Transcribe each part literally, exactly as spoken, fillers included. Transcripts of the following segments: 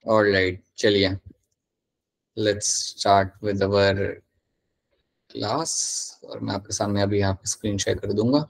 Alright, चलिए let's start with our class. और मैं आपके सामने अभी यहाँ पे स्क्रीन शेयर कर दूंगा।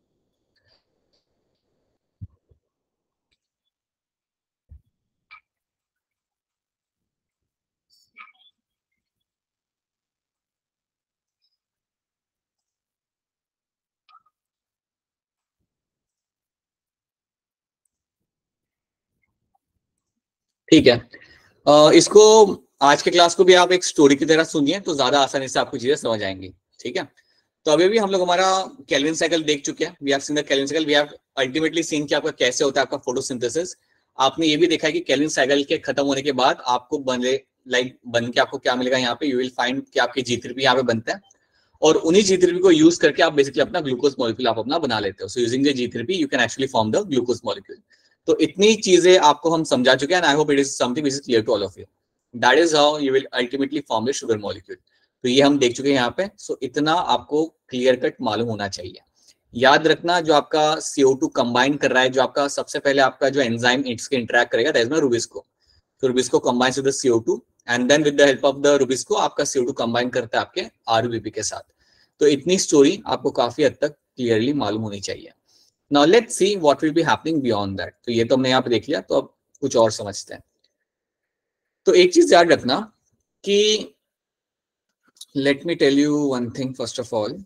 ठीक है, अ, इसको आज के क्लास को भी आप एक स्टोरी की तरह सुनिए तो ज्यादा आसानी से आपको चीजें समझ आएंगी। ठीक है, तो अभी भी हम लोग हमारा केल्विन साइकिल देख चुके हैं। We have seen the Calvin cycle, we have ultimately seen कि आपका कैसे होता है आपका फोटोसिंथेसिस। आपने ये भी देखा है कि केल्विन साइकिल के खत्म होने के बाद आपको बने लाइक बन के आपको क्या मिलेगा, यहाँ पे यू विल फाइंड कि आपके जी थ्री पी यहाँ पे बनते हैं और उन्हीं जी थ्री पी को यूज करके आप बेसिकली अपना ग्लूकोज मॉलिक्यूल आप अपना बना लेते हो। So using the G three P you can actually form the glucose molecule. तो इतनी चीजें आपको हम समझा चुके हैं and I hope it is something which is clear to all of you. That is how you will ultimately form the sugar molecule. तो ये हम देख चुके हैं यहाँ पे। सो so, इतना आपको क्लियर कट मालूम होना चाहिए। याद रखना, जो आपका सी ओ टू कंबाइन कर रहा है, जो आपका सबसे पहले आपका जो एंजाइम इसके इंटरेक्ट करेगा दैट इज माय रुबिस्को। तो rubisco combines with the C O two and then with the help of the rubisco आपका सी ओ टू कंबाइन करता है आपके आर यू बी पी के साथ। तो इतनी स्टोरी आपको काफी हद तक क्लियरली मालूम होनी चाहिए। Now let's see what will be happening beyond that. तो ये तो हमने यहाँ पे देख लिया, तो अब कुछ और समझते हैं। तो एक चीज याद रखना कि let me tell you one thing first of all,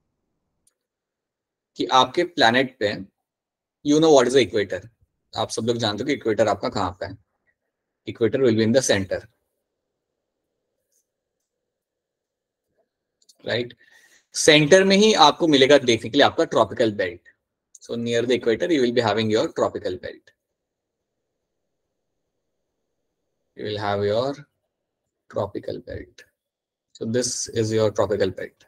कि आपके प्लैनेट पे you know what is the equator. आप सब लोग जानते हो कि इक्वेटर आपका कहाँ पे है। Equator will be in the centre, right. Centre में ही आपको मिलेगा देखने के लिए आपका tropical belt. So near the equator you will be having your tropical belt. You will have your tropical belt. So this is your tropical belt.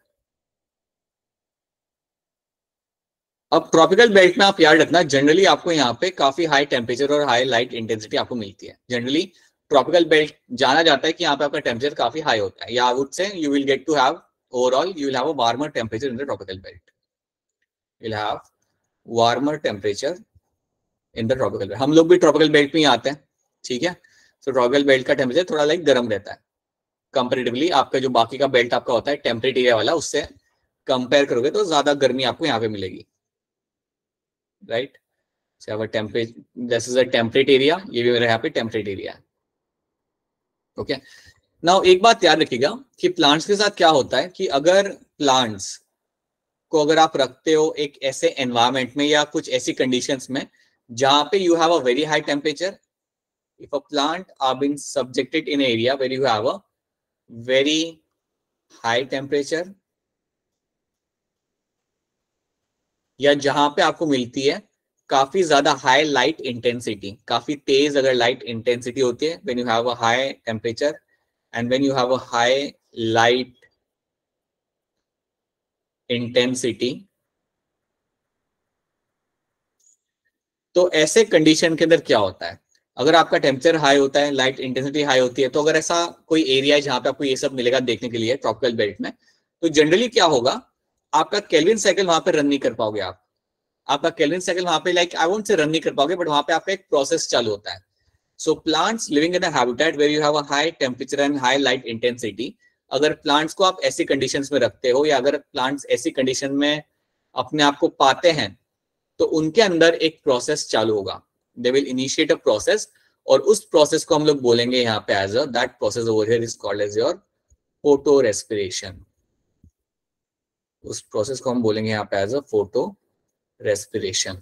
अब tropical belt में आप याद रखना, जनरली आपको यहाँ पे काफी हाई टेम्परेचर और हाई लाइट इंटेंसिटी आपको मिलती है। जनरली ट्रॉपिकल बेल्ट जाना जाता है कि यहाँ पे आपका टेम्परेचर काफी हाई होता है, या I would say you will get to have overall you will have a warmer temperature in the tropical belt. You will have warmer temperature in the tropical belt. हम लोग भी ट्रॉपिकल बेल्ट में ही आते हैं, ठीक है। तो ट्रॉपिकल बेल्ट का टेम्परेचर थोड़ा लाइक गर्म रहता है कंपेरेटिवली। आपका जो बाकी का बेल्ट आपका होता है टेम्परेट एरिया वाला, उससे कंपेयर करोगे तो ज्यादा गर्मी आपको यहाँ पे मिलेगी, right. Temperature this is a temperate area, ये भी मेरे यहाँ पे टेम्परेट एरिया है। ओके, नाउ एक बात याद रखिएगा कि प्लांट्स के साथ क्या होता है कि अगर प्लांट्स को अगर आप रखते हो एक ऐसे एनवायरमेंट में या कुछ ऐसी कंडीशंस में जहां पे you have a very high temperature, if a plant are being subjected in an area where you have a very high temperature, या जहां पे आपको मिलती है काफी ज्यादा हाई लाइट इंटेंसिटी, काफी तेज अगर लाइट इंटेंसिटी होती है, when you have a high temperature and when you have a high light intensity, तो ऐसे कंडीशन के अंदर क्या होता है, अगर आपका टेम्परेचर हाई होता है, लाइट इंटेंसिटी हाई होती है, तो अगर ऐसा कोई एरिया है जहां पे आपको ये सब मिलेगा देखने के लिए ट्रॉपिकल बेल्ट में, तो जनरली क्या होगा, आपका केल्विन साइकिल वहां पे रन नहीं कर पाओगे। आप आपका केल्विन साइकिल वहां पे like I won't say run नहीं कर पाओगे, बट वहां पे आपका एक प्रोसेस चालू होता है। So plants living in a habitat where you have a high temperature and high light intensity, अगर प्लांट्स को आप ऐसी कंडीशंस में रखते हो या अगर प्लांट्स ऐसी कंडीशन में अपने आप को पाते हैं, तो उनके अंदर एक प्रोसेस चालू होगा। They will initiate a process, और उस प्रोसेस को हम लोग बोलेंगे यहाँ पे as a that process over here is called as your photorespiration. उस प्रोसेस को हम बोलेंगे यहाँ पे एज अ फोटो रेस्पिरेशन।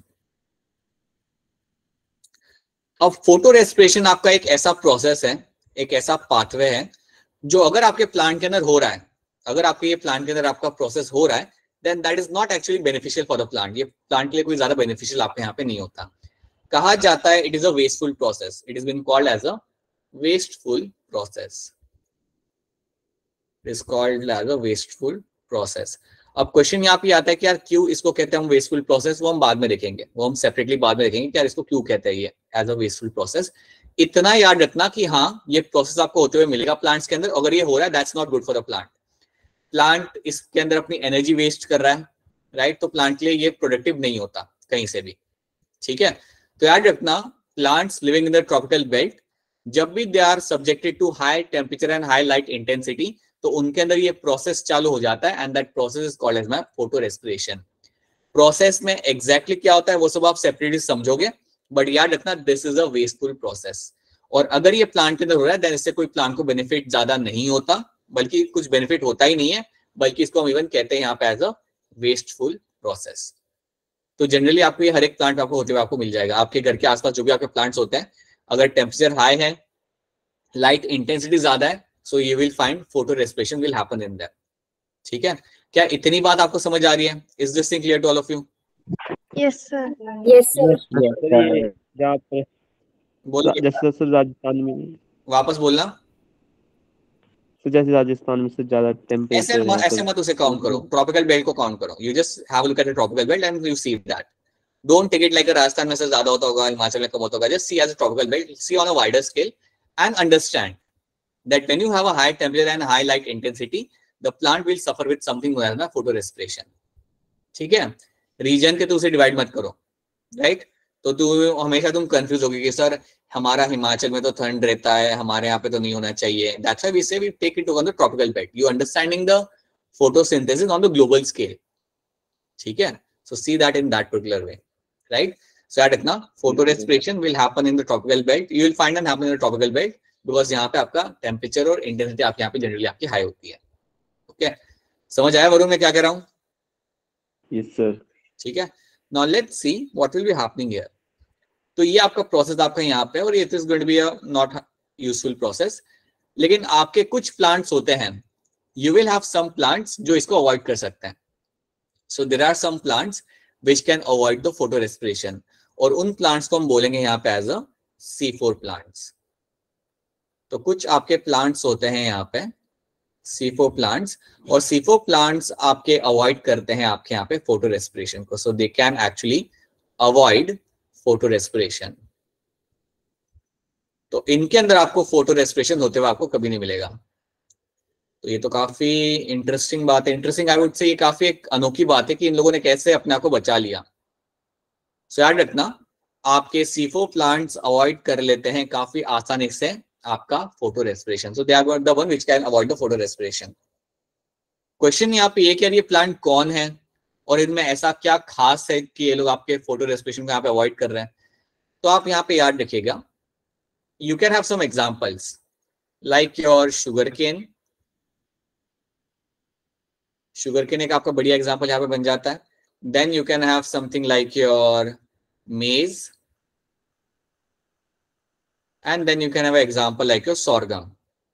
अब फोटो रेस्पिरेशन आपका एक ऐसा प्रोसेस है, एक ऐसा पाथवे है जो अगर आपके प्लांट के अंदर हो रहा है, अगर आपके ये प्लांट के अंदर आपका प्रोसेस हो रहा है, then that is not actually beneficial for the plant. ये प्लांट के लिए कोई ज्यादा बेनिफिशियल आपके यहाँ पे नहीं होता। कहा जाता है it is a wasteful process, it is been called as a wasteful process, it is called as a wasteful process. अब क्वेश्चन यहाँ पे आता है कि यार क्यों इसको कहते हैं हम वेस्टफुल प्रोसेस, वो हम बाद में देखेंगे, वो हम सेपरेटली बाद में देखेंगे कि यार इसको क्यों कहते हैं ये एज अ वेस्टफुल प्रोसेस। इतना याद रखना कि हाँ ये प्रोसेस आपको होते हुए मिलेगा प्लांट्स के अंदर, अगर ये हो रहा है that's not good for the plant. Plant इसके अंदर अपनी एनर्जी वेस्ट कर रहा है, राइट, तो प्लांट के लिए ये प्रोडक्टिव नहीं होता कहीं से भी, ठीक है। तो याद रखना plants living in the tropical belt जब भी they are subjected to high temperature and high light intensity, तो उनके अंदर ये प्रोसेस चालू हो जाता है, and that process is called as my photorespiration. Process में एग्जैक्टली exactly क्या होता है वो सब आप सेपरेटली समझोगे, बट याद रखना this is a wasteful process. और अगर ये प्लांट के अंदर हो रहा है देन इससे कोई प्लांट को बेनिफिट ज्यादा नहीं होता, बल्कि कुछ बेनिफिट होता ही नहीं है, बल्कि इसको हम इवन कहते हैं यहाँ पे एज अ वेस्टफुल प्रोसेस। तो जनरली आपको ये हर एक प्लांट आपको होते हुए आपको मिल जाएगा। आपके घर के आसपास जो भी आपके प्लांट्स होते हैं, अगर टेम्परेचर हाई है, लाइट इंटेंसिटी ज्यादा है, so you will find photorespiration will happen in that. ठीक है, क्या इतनी बात आपको समझ आ रही है? Is this thing clear to all of you? Yes sir. Yes sir. बोलिए, जैसे जैसे राजस्थान में, वापस बोलना। तो जैसे राजस्थान में से ज्यादा ऐसे टेम्परेचर म, है ऐसे तो मत उसे काउंट करो, ट्रॉपिकल बेल्ट को काउंट करो। You just have a look at the tropical belt and you see that. Don't take it like Rajasthan में से ज्यादा होता होगा, हिमाचल में कम होता होगा। Just see as a tropical belt, see on a wider scale and understand that when you have a high temperature and high light intensity, the plant will suffer with something known as photo respiration. ठीक है, reason के तो उसे divide मत करो, right? तो तू हमेशा तुम कंफ्यूज होगी कि सर हमारा हिमाचल में तो ठंड रहता है, हमारे यहाँ पे तो नहीं होना चाहिए। That's why we say we take it on the tropical belt. You understanding the photosynthesis on the global scale. ठीक है, so see that in that particular way, right? So याद रखना, photo respiration will happen in the tropical belt. You will find and happen in the tropical belt. Because यहाँ पे आपका temperature और intensity आपके यहाँ पे जनरली आपकी हाई होती है। ओके, समझ आया वरुण मैं क्या कह रहा हूँ? Yes sir. ठीक है, now let's see what will be happening here. तो ये आपका प्रोसेस आपका यहाँ पे, और it is going to be a not useful process. लेकिन आपके कुछ प्लांट्स होते हैं, you will have some plants जो इसको अवॉइड कर सकते हैं। So there are some plants which can avoid the photorespiration, और उन प्लांट्स को हम बोलेंगे यहाँ पे as a C four plants. तो कुछ आपके प्लांट्स होते हैं यहाँ पे सी फोर प्लांट्स, और सी फोर प्लांट्स आपके अवॉइड करते हैं आपके यहाँ पे फोटो रेस्पिरेशन को। So they can actually avoid photorespiration. तो इनके अंदर आपको फोटो रेस्पिरेशन होते हुए आपको कभी नहीं मिलेगा। तो ये तो काफी इंटरेस्टिंग बात है। इंटरेस्टिंग आई वुड से ये काफी एक अनोखी बात है कि इन लोगों ने कैसे अपने आप को बचा लिया। सो याद रखना, आपके सी फोर प्लांट्स अवॉइड कर लेते हैं काफी आसानी से आपका photorespiration. So they are the one which can avoid the photorespiration. Question यहाँ पे ये कि यार ये प्लांट कौन है और इनमें ऐसा क्या खास है कि ये लोग आपके फोटो रेस्पिरेशन को यहाँ पे अवॉइड कर रहे हैं? तो आप यहाँ पे याद रखिएगा, you can have some examples like your sugar cane. Sugar cane एक आपका बढ़िया एग्जांपल यहाँ पे बन जाता है। Then you can have something like your maize, and then you can have an example like your sorghum.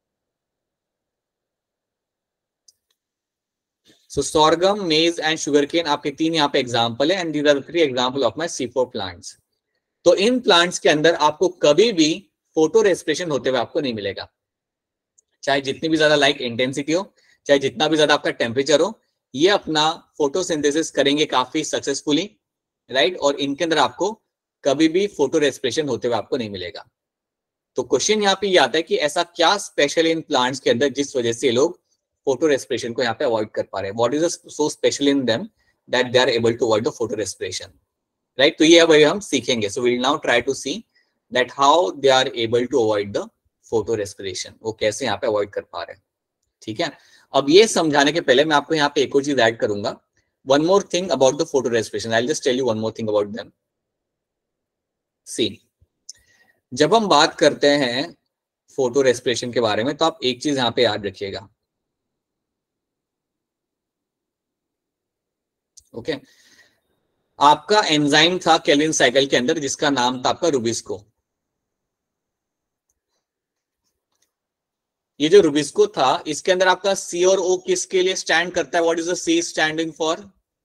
So sorghum, maize and sugarcane आपके तीन यहाँ पे एग्जाम्पल है, and these are the three example of my C four plants. तो in plants के अंदर आपको कभी भी फोटो रेस्पिरेशन होते हुए आपको नहीं मिलेगा, चाहे जितनी भी ज्यादा लाइट इंटेंसिटी हो, चाहे जितना भी ज्यादा आपका टेम्परेचर हो, ये अपना फोटोसिंथेसिस करेंगे काफी सक्सेसफुली, राइट? और इनके अंदर आपको कभी भी फोटो रेस्पिरेशन होते हुए आपको नहीं मिलेगा। तो क्वेश्चन यहाँ पे ये आता है कि ऐसा क्या स्पेशल इन प्लांट्स के अंदर जिस वजह से लोग फोटो रेस्पिरेशन को यहाँ पे अवॉइड कर पा रहे हैं? What is so special in them that they are able to avoid the photorespiration, right? तो ये अब हम सीखेंगे। So we will now try to see that how they are able to avoid the photorespiration, वो कैसे यहाँ पे avoid कर पा रहे हैं। ठीक है, अब ये समझाने के पहले मैं आपको यहाँ पे एक और चीज ऐड करूंगा। One more thing about the photorespiration, I will just tell you one more thing about them. See, जब हम बात करते हैं फोटो रेस्पिरेशन के बारे में, तो आप एक चीज यहाँ पे याद रखिएगा, ओके okay? आपका एंजाइम था केल्विन साइकिल के अंदर जिसका नाम था आपका रुबिस्को। ये जो रुबिस्को था, इसके अंदर आपका सी और ओ किसके लिए स्टैंड करता है? What is the C standing for?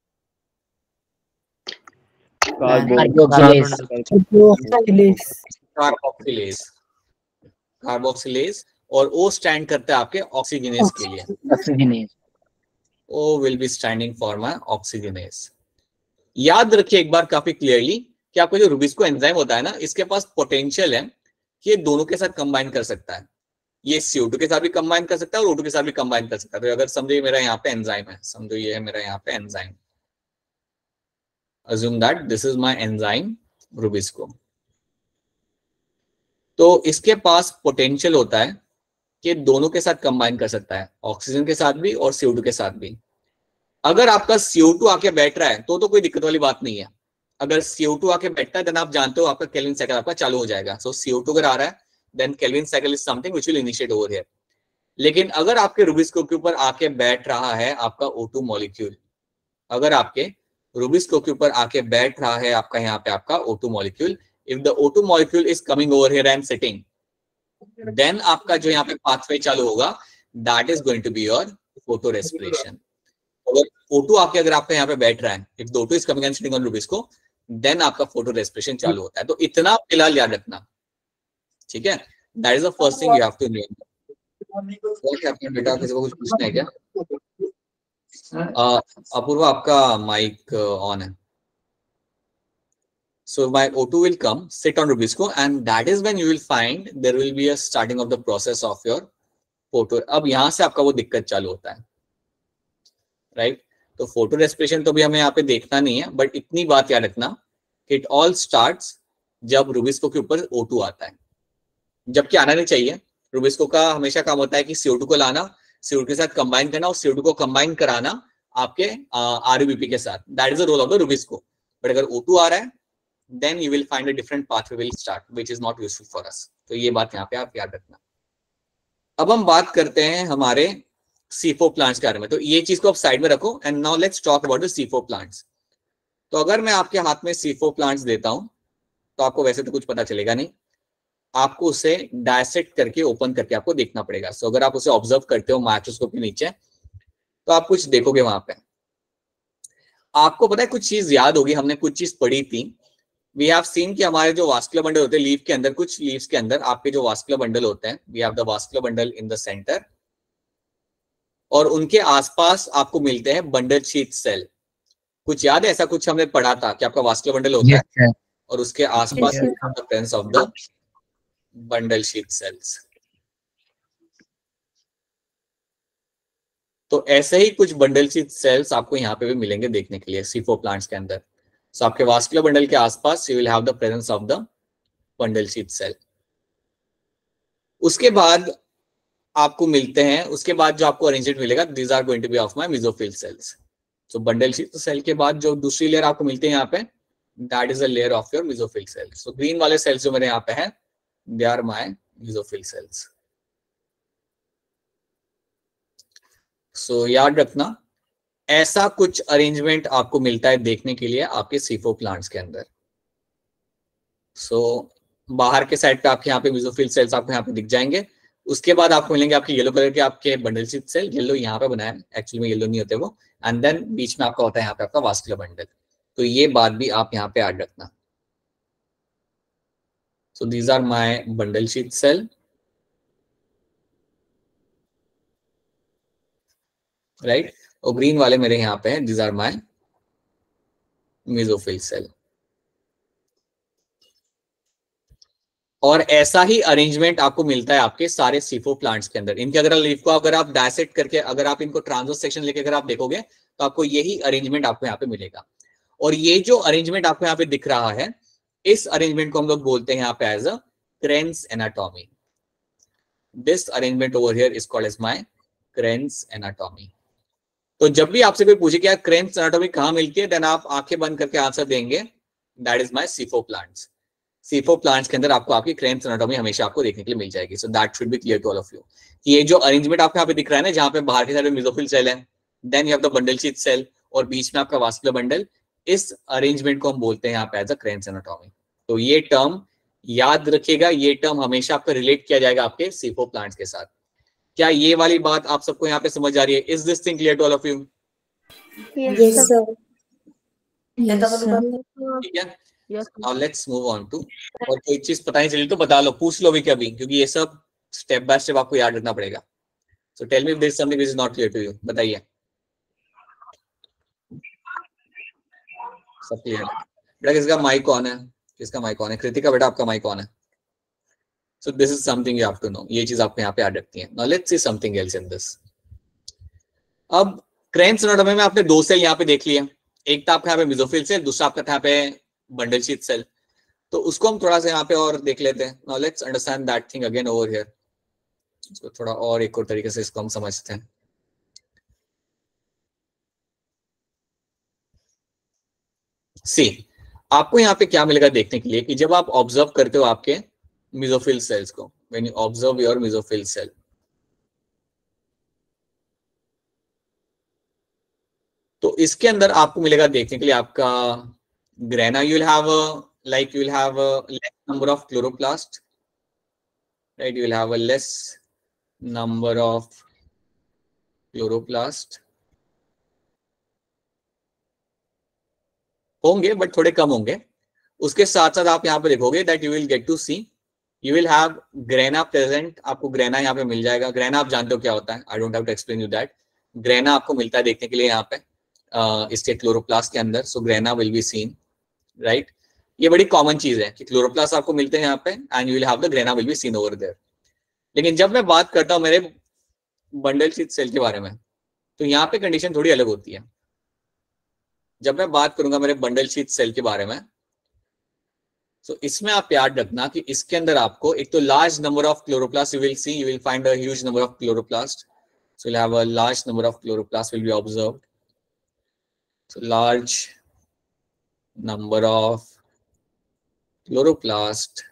Carboxylase. Carboxylase. और ओ स्टैंड करता है आपके ऑक्सीजनेज के लिए। Oxygenase. O will be standing for my oxygenase. याद रखिए एक बार काफी क्लियरली कि आपका जो रुबिस्को एंजाइम होता है ना, इसके पास पोटेंशियल है कि ये दोनों के साथ कंबाइन कर सकता है। ये सी ओ टू के साथ भी कंबाइन कर सकता है और ओ टू के साथ भी कंबाइन कर सकता है। तो अगर समझो मेरा यहाँ पे एंजाइम है, समझो ये है मेरा यहाँ पे enzyme, assume that this is my enzyme Rubisco. तो इसके पास पोटेंशियल होता है कि दोनों के साथ कंबाइन कर सकता है, ऑक्सीजन के साथ भी और सी ओ टू के साथ भी। अगर आपका सी ओ टू आके बैठ रहा है तो तो कोई दिक्कत वाली बात नहीं है। अगर सी ओ टू आके बैठता है देन आप जानते हो आपका केल्विन साइकिल आपका चालू हो जाएगा। सो सी ओ टू अगर आ रहा है then Calvin cycle is something which will initiate over here. लेकिन अगर आपके रूबिक्स क्यूब के ऊपर आके बैठ रहा है आपका ओ टू मॉलिक्यूल, अगर आपके रूबिक्स क्यूब के ऊपर आके बैठ रहा है आपका यहाँ पे आपका O two molecule, if the O two molecule is coming over here and sitting, then आपका जो यहाँ पे पाथवे चालू होगा that is going to be your photorespiration. अगर ओ टू आके अगर आपका यहाँ पे बैठ रहा है, if the O two is coming and sitting on Rubisco को, देन आपका फोटो रेस्पिरेशन चालू होता है। तो इतना फिलहाल याद रखना, ठीक है? That is the first thing you have to know. क्या आपने बेटा किसी को कुछ पूछना है क्या? अपूर्वा आपका माइक ऑन है। So my O two will come, sit on Rubisco, and that is when you will find there will be a starting of the process of your photo. अब यहाँ से आपका वो दिक्कत चालू होता है, राइट? तो फोटो रेस्पिरेशन तो भी हमें यहाँ पे देखना नहीं है, बट इतनी बात याद रखना कि इट ऑल स्टार्ट्स जब रूबिस्को के ऊपर O टू आता है, जबकि आना नहीं चाहिए। रूबिस्को का हमेशा काम होता है कि सी ओ टू को लाना, सी ओ टू के साथ कंबाइन करना और सी ओ टू को कंबाइन कराना आपके आर यू बी पी के साथ। That is the role of the Rubisco. But अगर O टू आ रहा है then you will find a different pathway will start which is not useful for us। तो ये बात यहाँ पे आप याद रखना। अब हम बात करते हैं हमारे सी फोर प्लांट्स के बारे में। तो ये चीज को आप साइड में रखो and now let's talk about the C four plants. तो अगर मैं आपके हाथ में सी फोर प्लांट्स देता हूं तो आपको वैसे तो कुछ पता चलेगा नहीं, आपको उसे डायसेक्ट करके ओपन करके आपको देखना पड़ेगा। सो so, अगर आप उसे ऑब्जर्व करते हो माइक्रोस्कोप के नीचे तो आप कुछ देखोगे वहां पे। आपको पता है कुछ चीज याद होगी, हमने कुछ चीज पढ़ी थी। वी हैव सीन कि हमारे जो वास्कुलर बंडल होते हैं लीफ के अंदर, कुछ लीव्स के अंदर आपके जो वास्कुलर बंडल होते हैं, we have the vascular bundle in the centre, और उनके आसपास आपको मिलते हैं बंडल शीथ सेल। कुछ याद है ऐसा कुछ हमने पढ़ा था कि आपका वास्कुलर बंडल होता yes, है और उसके आसपास the presence of the bundle sheath cells. तो ऐसे ही कुछ बंडल शीथ सेल्स आपको यहाँ पे भी मिलेंगे देखने के लिए सी फोर प्लांट्स के अंदर। So, आपके वास्कुलर बंडल के आसपास you will have the presence of the bundle sheath cell। उसके बाद आपको मिलते हैं, उसके बाद जो आपको अरेंजमेंट मिलेगा these are going to be of my mesophyll cells। So bundle sheath cell के बाद जो दूसरी लेयर आपको मिलती है यहाँ पे that is a layer of your mesophyll cells। So green वाले सेल्स जो मेरे यहाँ पे हैं they are my mesophyll cells। So याद रखना ऐसा कुछ अरेंजमेंट आपको मिलता है देखने के लिए आपके सी फोर प्लांट्स के अंदर। सो so, बाहर के साइड पे आपके यहाँ पे मेसोफिल सेल्स आपको यहाँ पे दिख जाएंगे। उसके बाद आपको मिलेंगे आपके येलो कलर के आपके बंडल शीथ सेल। येलो यहाँ पे बनाया है, एक्चुअली में येलो नहीं होते वो। एंड देन बीच में आपका होता है यहाँ पे आपका वास्कुलर बंडल। तो ये बात भी आप यहाँ पे याद रखना। So these are my bundle sheath cell, right. और ग्रीन वाले मेरे यहाँ पे हैं, these are my mesophyll cell। और ऐसा ही अरेंजमेंट आपको मिलता है आपके सारे सी फोर प्लांट्स के अंदर। इनके अगर लीफ को अगर आप डायसेक्ट करके अगर आप इनको ट्रांसवर्स सेक्शन लेके अगर आप देखोगे तो आपको यही अरेंजमेंट आपको यहाँ पे मिलेगा। और ये जो अरेंजमेंट आपको यहाँ पे दिख रहा है, इस अरेंजमेंट को हम लोग बोलते हैं यहाँ पे as a Kranz anatomy. This arrangement over here is called as my Kranz anatomy. तो जब भी आपसे कोई पूछे कि यार क्रेन्स एनाटॉमी कहाँ मिलती है, देन आप आंखें बंद करके आंसर देंगे that is my C four plants. C four plants के अंदर आपको आपकी क्रेन्स एनाटॉमी हमेशा आपको देखने के लिए मिल जाएगी। So that should be clear to all of you. ये जो अरेंजमेंट आपको यहाँ पे दिख रहा है ना, जहाँ पे बाहर के साइड में मेसोफिल सेल है, then you have the bundle sheath cell और बीच में आपका वास्कुलर बंडल, इस अरेंजमेंट को हम बोलते हैं यहाँ पे एज अ क्रेन्स एनाटॉमी। तो ये टर्म याद रखिएगा, ये टर्म हमेशा आपका रिलेट किया जाएगा आपके सी फोर प्लांट्स के साथ। क्या ये वाली बात आप सबको यहाँ पे समझ आ रही है? Is this thing clear to all of you? Yes, sir. ठीक है, now let's move on to, और कोई चीज पता नहीं चली तो बता लो, पूछ लो भी कभी, क्योंकि ये सब स्टेप बाय स्टेप आपको याद रखना पड़ेगा। So tell me if there is something which is not clear to you। बताइए, सब क्लियर है? बेटा किसका माइक ऑन है? किसका माइक ऑन है? कृतिका बेटा आपका माइक ऑन है। So this is something you have to know। ये चीज आपको यहाँ पे याद रखती है। Now let's see something else in this। अब क्रेन्स एनाटॉमी में आपने दो सेल यहाँ पे देख लिया, एक था आपका यहाँ पे मेसोफिल सेल, दूसरा आपका था यहाँ पे बंडल शीथ सेल। तो उसको हम थोड़ा सा यहाँ पे और देख लेते हैं. Now let's understand that thing again over here. इसको थोड़ा और एक और तरीके से इसको हम समझते हैं. सी, आपको यहाँ पे क्या मिलेगा देखने के लिए कि जब आप ऑब्जर्व करते हो आपके मेसोफिल सेल्स को, when you observe your mesophyll cell, तो इसके अंदर आपको मिलेगा देखने के लिए आपका grana. You will have like you will have less number of chloroplast, right. You will have a less number of chloroplast. होंगे बट थोड़े कम होंगे. उसके साथ साथ आप यहाँ पे देखोगे that you will get to see you will have grana present. आपको ग्रेना यहाँ पे मिल जाएगा. ग्रेना आप जानते हो क्या होता है, I don't have to explain you that. Grana आपको मिलता है देखने के लिए यहाँ पे uh, इसके क्लोरोप्लास्ट के अंदर. So grana will be seen, right. ये बड़ी कॉमन चीज है कि क्लोरोप्लास्ट आपको मिलते हैं यहाँ पे and you will have the grana will be seen over there. लेकिन जब मैं बात करता हूँ मेरे बंडल शीथ सेल के बारे में, तो यहाँ पे कंडीशन थोड़ी अलग होती है. जब मैं बात करूंगा मेरे बंडल शीथ सेल के बारे में, तो इसमें आप याद रखना कि इसके अंदर आपको एक तो large number of chloroplast you will see, you will find a huge number of chloroplast. So you have a large number of chloroplast will be observed. So large number of chloroplast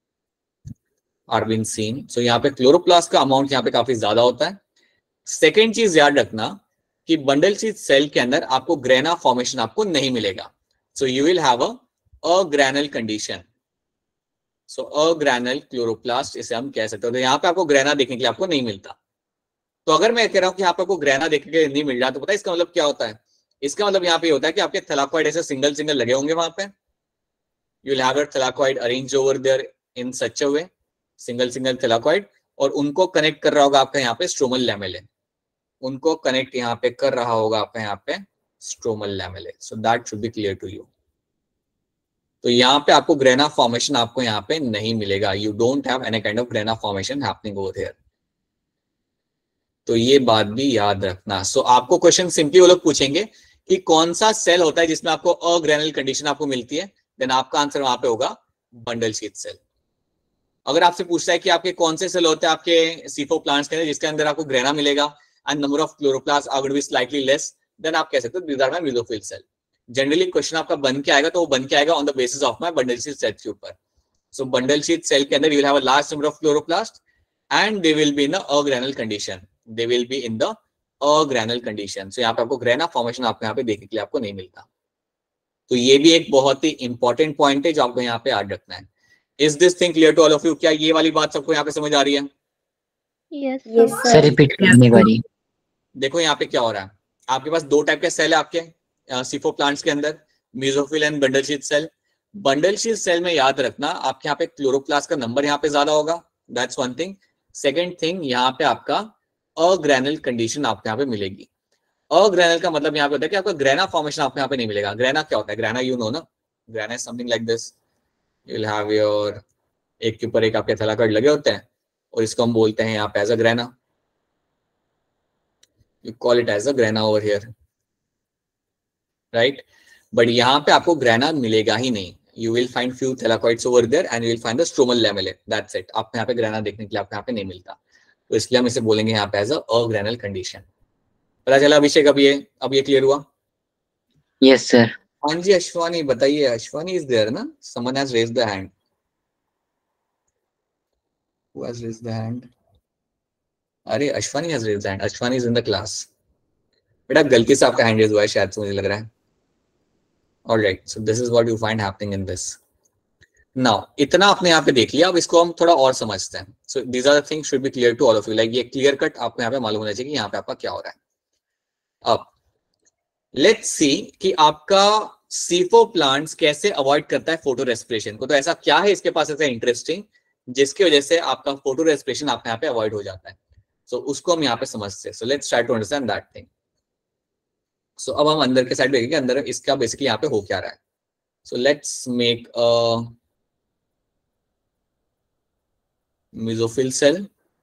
are been seen. सो यहाँ पे chloroplast का amount यहाँ पे काफी ज्यादा होता है. सेकेंड चीज याद रखना कि बंडल शीथ सेल के अंदर आपको ग्रेना फॉर्मेशन आपको नहीं मिलेगा. So you will have a agranal condition. So agranal chloroplast इसे हम कह सकते हो. तो यहाँ पे आपको ग्रेना देखने के लिए आपको नहीं मिलता. तो अगर मैं कह रहा हूँ कि यहाँ पे आपको ग्रेना देखने के लिए नहीं मिल रहा, तो पता है इसका मतलब क्या होता है? इसका मतलब यहाँ पे होता है कि आपके थैलाकॉइड ऐसे सिंगल सिंगल लगे होंगे वहां पे. You will have your thylakoid arrange over there in such a way, single single thylakoid, और उनको कनेक्ट कर रहा होगा आपका यहाँ पे स्ट्रोमल लैमेले. उनको कनेक्ट यहाँ पे कर रहा होगा आपका यहाँ पे stromal lamellae. So that should be clear to you. तो यहाँ पे आपको ग्रेना फॉर्मेशन आपको यहाँ पे नहीं मिलेगा. You don't have any kind of grana formation happening over here. तो ये बात भी याद रखना. सो so, आपको क्वेश्चन सिंपली वो लोग पूछेंगे कि कौन सा सेल होता है जिसमें आपको अग्रेनल कंडीशन आपको मिलती है, देन आपका आंसर वहां पे होगा बंडल शीथ सेल. अगर आपसे पूछता है कि आपके कौन से सेल होते हैं आपके सीफो प्लांट्स के अंदर जिसके अंदर आपको ग्रेना मिलेगा and number of chloroplast are going to be slightly less, then आप कह सकते हो these are my mesophyll cell. Generally question आपका बन के आएगा तो वो बन के आएगा on the basis of my bundle sheath cell के ऊपर. सो बंडल शीथ सेल के अंदर you will have a large number of chloroplast and they will be in the agranal condition. They will be in the agranal condition. So यहाँ पे आपको grana formation आपको यहाँ पे देखने के लिए आपको नहीं मिलता. तो ये भी एक बहुत ही इंपॉर्टेंट पॉइंट है जो आपको यहाँ पे याद रखना है. Is this thing clear to all of you? क्या ये वाली बात सबको यहाँ पे समझ आ रही है? Yes, Yes, sir. Sir repeat करने वाली. देखो यहाँ पे क्या हो रहा है. आपके पास दो टाइप के सेल है आपके सीफो प्लांट्स के अंदर, mesophyll and bundle sheath cell. Bundle sheath cell में याद रखना आपके यहाँ पे क्लोरोप्लास्ट का नंबर यहाँ पे ज्यादा होगा. That's one thing. Second thing, यहाँ पे आपका अग्रेनल कंडीशन आपको यहाँ पे मिलेगी. अग्रेनल का मतलब यहाँ पे होता है कि आपका ग्रेना फॉर्मेशन आपको यहाँ पे नहीं मिलेगा. ग्रेना क्या होता है? ग्रेना यू नो ना, grana is something like this. You will have your एक के ऊपर एक आपके थैलाकॉइड लगे होते हैं और इसको हम बोलते हैं यहाँ पे as a grana. You call it as a grana over here, right. But यहाँ पे आपको ग्रेना मिलेगा ही नहीं. You will find few thylakoids over there and you will find the stromal lamellae. That's it. आपको यहाँ पे ग्रेना देखने के लिए आपको यहाँ पे नहीं मिलता. तो इसलिए हम इसे बोलेंगे यहाँ पे एज अ अग्रेनल कंडीशन. पता चला अभिषेक? अब ये अब ये क्लियर हुआ? Yes sir. हाँ जी अश्वानी बताइए. अश्वानी इज देयर ना? Someone has raised the hand. Who has raised the hand? अरे Ashwani has raised the hand. Ashwani is in the class. बेटा गलती से आपका हैंड रेज हुआ है शायद से, मुझे लग रहा है. Alright, so this is what you find happening in this. Now इतना आपने यहाँ पे देख लिया. अब इसको हम थोड़ा और समझते हैं. So these are the things should be clear to all of you. Like ये क्लियर कट आपको यहाँ पे मालूम होना चाहिए कि यहाँ पे आपका क्या हो रहा है. अब लेट्स सी कि आपका सीफो प्लांट्स कैसे अवॉइड करता है फोटो रेस्पिरेशन को. तो ऐसा क्या है इसके पास ऐसा इंटरेस्टिंग जिसकी वजह से आपका फोटो रेस्पिरेशन आपका यहाँ पे अवॉइड हो जाता है. सो so, उसको हम यहाँ पे समझते हैं. So let's try to understand that thing. So अब हम अंदर के साइड देखेंगे अंदर इसका बेसिकली यहाँ पे हो क्या रहा है. So let's make a mesophyll cell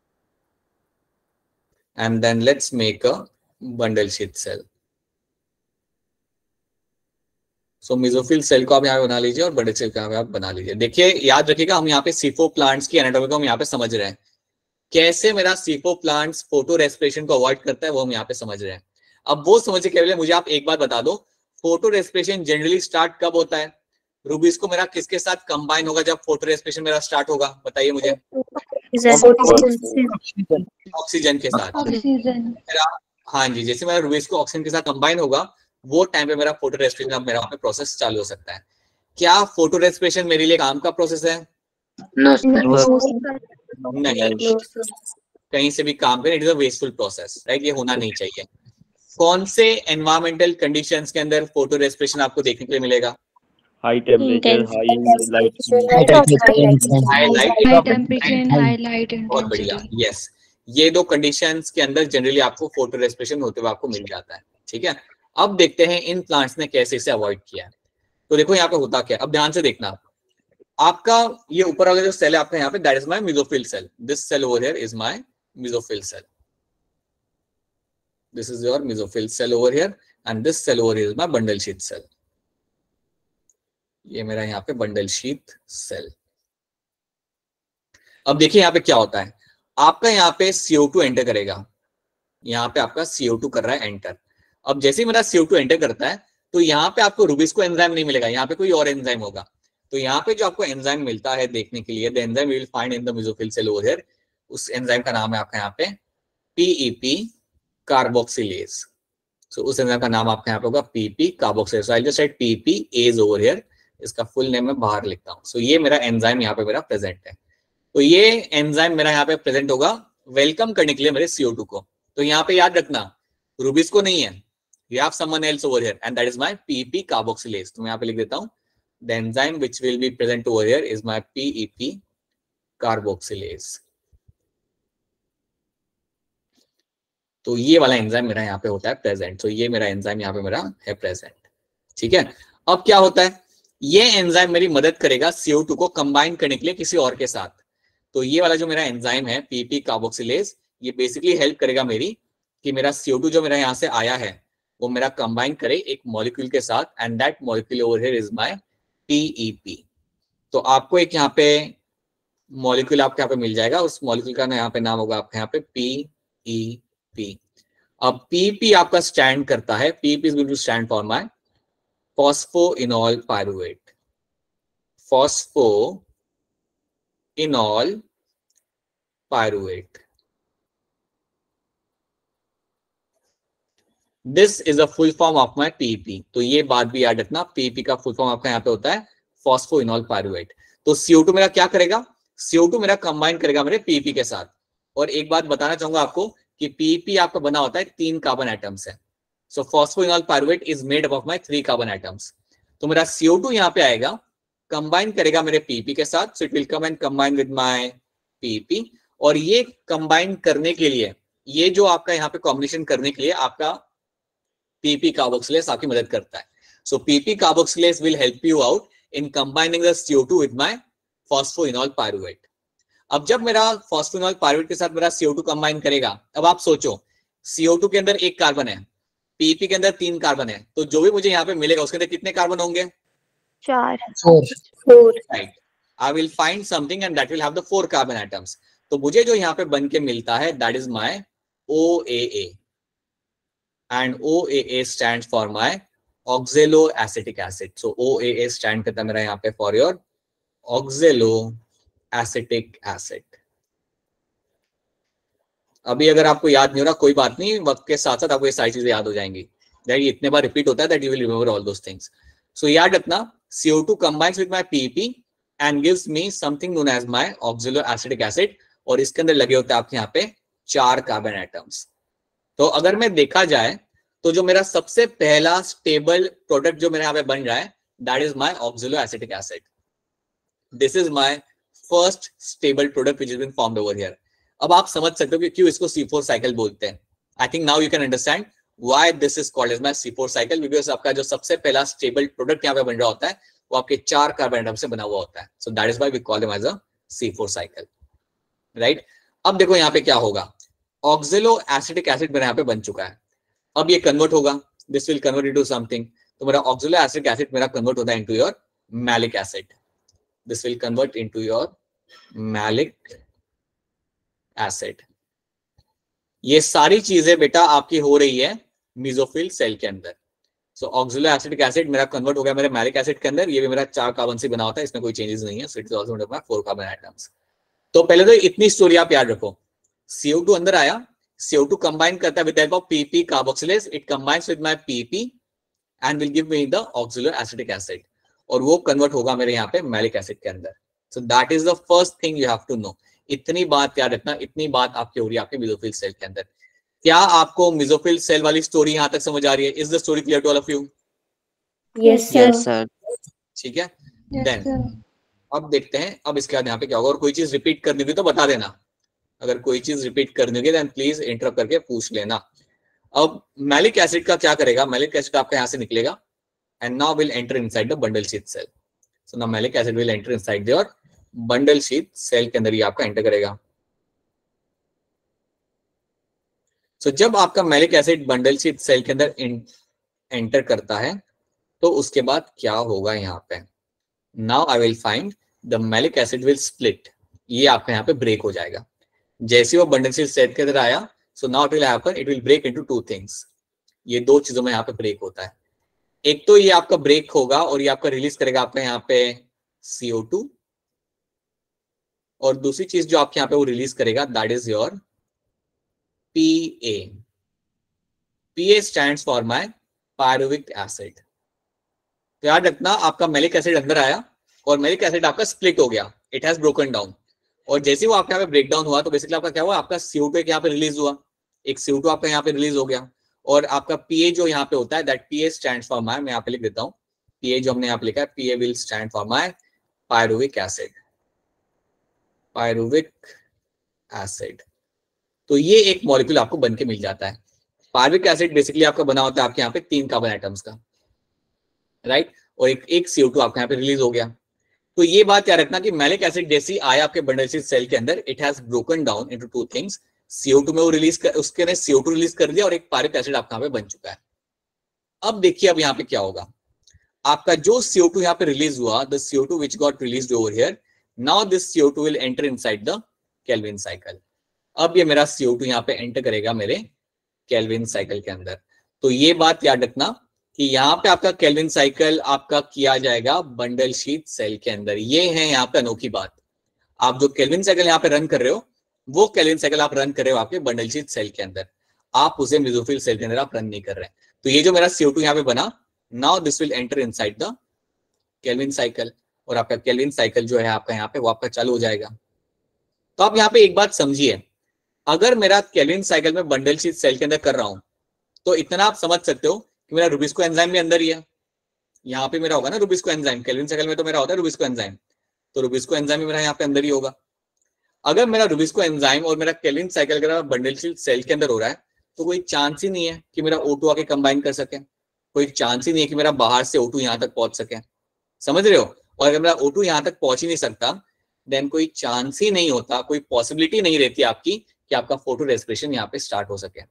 and then let's make a bundle sheath cell. So mesophyll cell को आप यहाँ पे बना लीजिए और बड़े सेल को यहाँ पे आप बना लीजिए। देखिए याद रखिएगा, हम यहाँ पे सी फोर प्लांट्स की एनाटॉमी को हम यहाँ पे समझ रहे हैं, कैसे मेरा C four plants photorespiration को अवॉइड करता है वो हम यहाँ पे समझ रहे हैं। अब वो समझे केवल मुझे आप एक बात बता दो, फोटो रेस्पिरेशन जनरली स्टार्ट कब होता है? रूबीज को मेरा किसके साथ कंबाइन होगा जब फोटो रेस्पिरेशन मेरा स्टार्ट होगा? बताइए मुझे। ऑक्सीजन के साथ। ऑक्सीजन। हाँ जी, जैसे मेरा रूबीज को ऑक्सीजन के साथ कंबाइन होगा वो टाइम पे मेरा फोटो रेस्पिरेशन मेरा वहाँ पे प्रोसेस चालू हो सकता है। क्या फोटो रेस्पिरेशन मेरे लिए काम का प्रोसेस है? No sir. नहीं, कहीं से भी काम करें, it is a wasteful process, right? ये होना नहीं चाहिए। कौन से एनवायरमेंटल कंडीशंस के अंदर फोटो रेस्पिरेशन आपको देखने के लिए मिलेगा? High temperature, high light, high light, high temperature, high light बहुत बढ़िया, यस। ये दो कंडीशंस के अंदर जनरली आपको फोटो रेस्पिरेशन होते हुए आपको मिल जाता है, ठीक है। अब देखते हैं इन प्लांट्स ने कैसे इसे अवॉइड किया है। तो देखो यहाँ पे होता क्या, अब ध्यान से देखना, आपका ये ऊपर वाला जो सेल है आपका यहाँ पे, that is my mesophyll cell. This cell over here is my mesophyll cell. This is your mesophyll cell over here and this cell over here is my bundle sheath cell. ये मेरा यहाँ पे bundle sheath cell. अब देखिए यहाँ पे क्या होता है, आपका यहाँ पे सी ओ टू एंटर करेगा, यहाँ पे आपका सी ओ टू कर रहा है एंटर। अब जैसे ही मेरा सी ओ टू एंटर करता है तो यहाँ पे आपको रूबिस्को एंजाइम नहीं मिलेगा, यहाँ पे कोई और एंजाइम होगा। तो यहाँ पे जो आपको एंजाइम मिलता है देखने के लिए, the enzyme we will find in the mesophyll cell over here, उस एंजाइम का नाम है आपका यहाँ पे पीईपी कार्बोक्सिलेज। सो उस एंजाइम का नाम आपका यहाँ पे होगा PP carboxylase. So I just write PP as over here, इसका फुल नेम मैं बाहर लिखता हूँ। सो ये मेरा एंजाइम यहाँ पे मेरा प्रेजेंट है। तो ये एंजाइम मेरा यहाँ पे प्रेजेंट होगा वेलकम करने के लिए मेरे सी ओ टू को। तो यहाँ पे याद रखना रूबिस्को नहीं है, you have someone else over here and that is my P E P carboxylase। तो मैं यहाँ पे लिख देता हूँ the enzyme which will be present over here is my P E P carboxylase। तो ये वाला एंजाइम मेरा यहाँ पे होता है प्रेजेंट। तो ये मेरा एंजाइम यहाँ पे मेरा है प्रेजेंट, ठीक है। अब क्या होता है, ये एंजाइम मेरी मदद करेगा सी ओ टू को कंबाइन करने के लिए किसी और के साथ। तो ये वाला जो मेरा एंजाइम है P E P carboxylase, ये बेसिकली हेल्प करेगा मेरी कि मेरा सी ओ टू जो मेरा यहाँ से आया है वो मेरा कंबाइन करे एक मॉलिक्यूल के साथ, and that molecule over here is my PEP. तो आपको एक यहाँ पे मॉलिक्यूल आपके यहाँ पे मिल जाएगा, उस मॉलिक्यूल का ना यहाँ पे नाम होगा आपके यहाँ पे पीईपी। अब पीईपी आपका स्टैंड करता है, PEP is going to stand for my phosphoenol pyruvate. Phosphoenol pyruvate, this is a full form of my PEP. तो ये बात भी याद रखना, पीईपी का फुल फॉर्म आपका यहाँ पे होता है फॉस्फोइनॉल पायरुवेट। तो सी ओ टू मेरा क्या करेगा, सी ओ टू मेरा कंबाइन करेगा मेरे पीईपी के साथ। और एक बात बताना चाहूंगा आपको कि पीईपी आपका बना होता है तीन कार्बन एटम्स है। So phosphoenol pyruvate is made up of my three carbon atoms. तो मेरा सी ओ टू यहाँ पे आएगा, कंबाइन करेगा मेरे पीईपी के साथ, so it will come and combine with my PEP. और ये कंबाइन करने के लिए, ये जो आपका यहाँ पे कॉम्बिनेशन करने के लिए आपका पीपी कार्बोक्सिलेज आपकी मदद करता है। So PP carboxylase will help you out in combining the C O two with my phosphoenol pyruvate. अब जब मेरा फॉस्फोइनॉल पायरुवेट के साथ मेरा सी ओ टू कंबाइन करेगा, अब आप सोचो सी ओ टू के अंदर एक कार्बन है, पीपी के अंदर तीन कार्बन है, तो जो भी मुझे यहाँ पे मिलेगा उसके अंदर कितने कार्बन होंगे? चार। Four. Right, I will find something and that will have the four carbon atoms. तो मुझे जो यहाँ पे बन के मिलता है that is my O A A, and O A A stands for my oxaloacetic acid. So O A A stand करता है मेरा यहाँ पे for your oxaloacetic acid। अभी अगर आपको याद नहीं हो रहा कोई बात नहीं, वक्त के साथ साथ आपको ये सारी चीजें याद हो जाएंगी। दैट इतने बार रिपीट होता है that you will remember all those things. So याद रखना C O two combines with my P E P and gives me something known as my oxaloacetic acid, और इसके अंदर लगे होते हैं आपके यहाँ पे चार कार्बन एटम्स। तो अगर मैं देखा जाए तो जो मेरा सबसे पहला स्टेबल प्रोडक्ट जो मेरे यहाँ पे बन रहा है that is my oxaloacetic acid. This is my first stable product which has been formed over here. अब आप समझ सकते हो कि क्यों इसको सी फोर साइकिल बोलते हैं। I think now you can understand why this is called as my C four cycle, because आपका जो सबसे पहला स्टेबल प्रोडक्ट यहाँ पे बन रहा होता है वो आपके चार कार्बन एटम से बना हुआ होता है। So that is why we call them as a C four cycle, right. अब देखो यहाँ पे क्या होगा, ऑक्सैलोएसिटिक एसिड मेरे यहाँ पे बन चुका है। अब ये कन्वर्ट होगा, this will convert into something. तो मेरा ऑक्सैलिक एसिड मेरा कन्वर्ट होता है into your malic acid. This will convert into your malic acid. ये सारी चीजें बेटा आपकी हो रही है मेसोफिल सेल के अंदर. सो ऑक्सैलिक एसिटिक एसिड मेरा कन्वर्ट हो गया मेरे मैलिक एसिड के अंदर. ये भी मेरा चार कार्बन से बना होता है, इसमें कोई चेंजेस नहीं है. So it is also made by four carbon atoms. तो पहले तो इतनी स्टोरी आप याद रखो. C O टू अंदर आया, C O टू कंबाइन करता है with help of P P carboxylase. It combines with my P P and will give me the oxalic acetic acid, और वो कन्वर्ट होगा मेरे यहाँ पे मैलिक एसिड के अंदर. So that is the first thing you have to know. इतनी बात याद रखना, इतनी बात आपकी हो रही है आपके मेसोफिल सेल के अंदर. क्या आपको मेसोफिल सेल वाली स्टोरी यहां तक समझ आ रही है? Is the story clear to all of you? Yes, sir. Yes sir. ठीक है. Yes, then sir. अब देखते हैं अब इसके बाद यहाँ पे क्या होगा. और कोई चीज रिपीट करनी होगी तो बता देना. अगर कोई चीज रिपीट करनी होगी देन प्लीज इंटरप्ट करके पूछ लेना. अब मैलिक एसिड का क्या करेगा? मैलिक एसिड आपका यहाँ से निकलेगा and now will enter inside the bundle sheath cell. So now malic acid will enter inside your bundle sheath cell के अंदर ही आपका एंटर करेगा. सो so, जब आपका malic acid bundle sheath cell के अंदर एंटर करता है तो उसके बाद क्या होगा यहाँ पे? Now I will find the malic acid will split. ये आपका यहाँ पे ब्रेक हो जाएगा. जैसे वो बंडल शीथ सेल के अंदर आया, so now it will happen, it will break into two things. ये दो चीजों में यहाँ पे ब्रेक होता है. एक तो ये आपका ब्रेक होगा और ये आपका रिलीज करेगा आपका यहाँ पे C O टू, और दूसरी चीज जो आपके यहाँ पे वो रिलीज करेगा that is your P A. P A stands for my pyruvic acid. तो याद रखना आपका मैलिक एसिड अंदर आया और मैलिक एसिड आपका स्प्लिट हो गया. It has broken down. और जैसे वो आपके यहाँ पे ब्रेक डाउन हुआ तो बेसिकली आपका क्या हुआ? आपका C O टू एक यहाँ पे रिलीज हुआ. एक C O टू आपका यहाँ पे रिलीज हो गया और आपका P A जो यहाँ पे होता है that P A stands for my, मैं यहाँ पे लिख देता हूँ. P A जो हमने यहाँ पे लिखा है, P A will stand for my pyruvic acid. pyruvic acid. तो ये एक मॉलिक्यूल आपको बन के मिल जाता है. पायरुविक एसिड बेसिकली आपका बना होता है आपके यहाँ पे तीन कार्बन एटम्स का, राइट. और एक एक C O टू आपके यहाँ पे रिलीज हो गया. तो ये बात याद रखना कि मैलिक एसिड जैसे आया आपके बंडल शीथ सेल के अंदर, it has broken down into two things. C O two में वो रिलीज कर, उसके ने C O टू रिलीज कर दिया और एक पायरुविक एसिड आपका यहाँ पे बन चुका है. अब देखिए अब यहाँ पे क्या होगा. आपका जो C O टू यहाँ पे रिलीज हुआ, the C O two which got released over here, now this C O two will enter inside the Kelvin cycle. अब ये मेरा C O टू यहाँ पे एंटर करेगा मेरे केल्विन साइकिल के अंदर. तो ये बात याद रखना कि यहाँ पे आपका केल्विन साइकिल आपका किया जाएगा बंडल शीथ सेल के अंदर. ये है यहाँ पे अनोखी बात. आप जो केल्विन साइकिल यहाँ पे रन कर रहे हो वो केल्विन साइकिल आप रन कर रहे हो आपके बंडल शीथ सेल के अंदर. आप उसे मेसोफिल सेल के अंदर आप रन नहीं कर रहे. तो ये जो मेरा C O टू यहाँ पे बना, now this will enter inside the Calvin cycle, और आपका केल्विन साइकिल जो है आपका यहाँ पे वो आपका चालू हो जाएगा. तो आप यहाँ पे एक बात समझिए, अगर मेरा केल्विन साइकिल में बंडल शीथ सेल के अंदर कर रहा हूं तो इतना आप समझ सकते हो कि मेरा रुबिस्को एंजाइम भी अंदर ही है. यहाँ पे मेरा होगा ना रुबिस्को एंजाइम. केल्विन साइकिल में तो मेरा होता है रुबिस्को एंजाइम, तो रुबिस्को एंजाइम भी मेरा यहाँ पे अंदर ही होगा. अगर मेरा रुबिस्को एंजाइम और मेरा केल्विन साइकिल का बंडल शीथ सेल के अंदर हो रहा है तो कोई चांस ही नहीं है कि मेरा O टू आके कंबाइन कर सके. कोई चांस ही नहीं है कि मेरा बाहर से O टू यहाँ तक पहुंच सके. समझ रहे हो? और अगर मेरा O टू यहाँ तक पहुंच ही नहीं सकता देन कोई चांस ही नहीं होता, कोई पॉसिबिलिटी नहीं रहती आपकी कि आपका फोटो रेस्पिरेशन यहाँ पे स्टार्ट हो सके.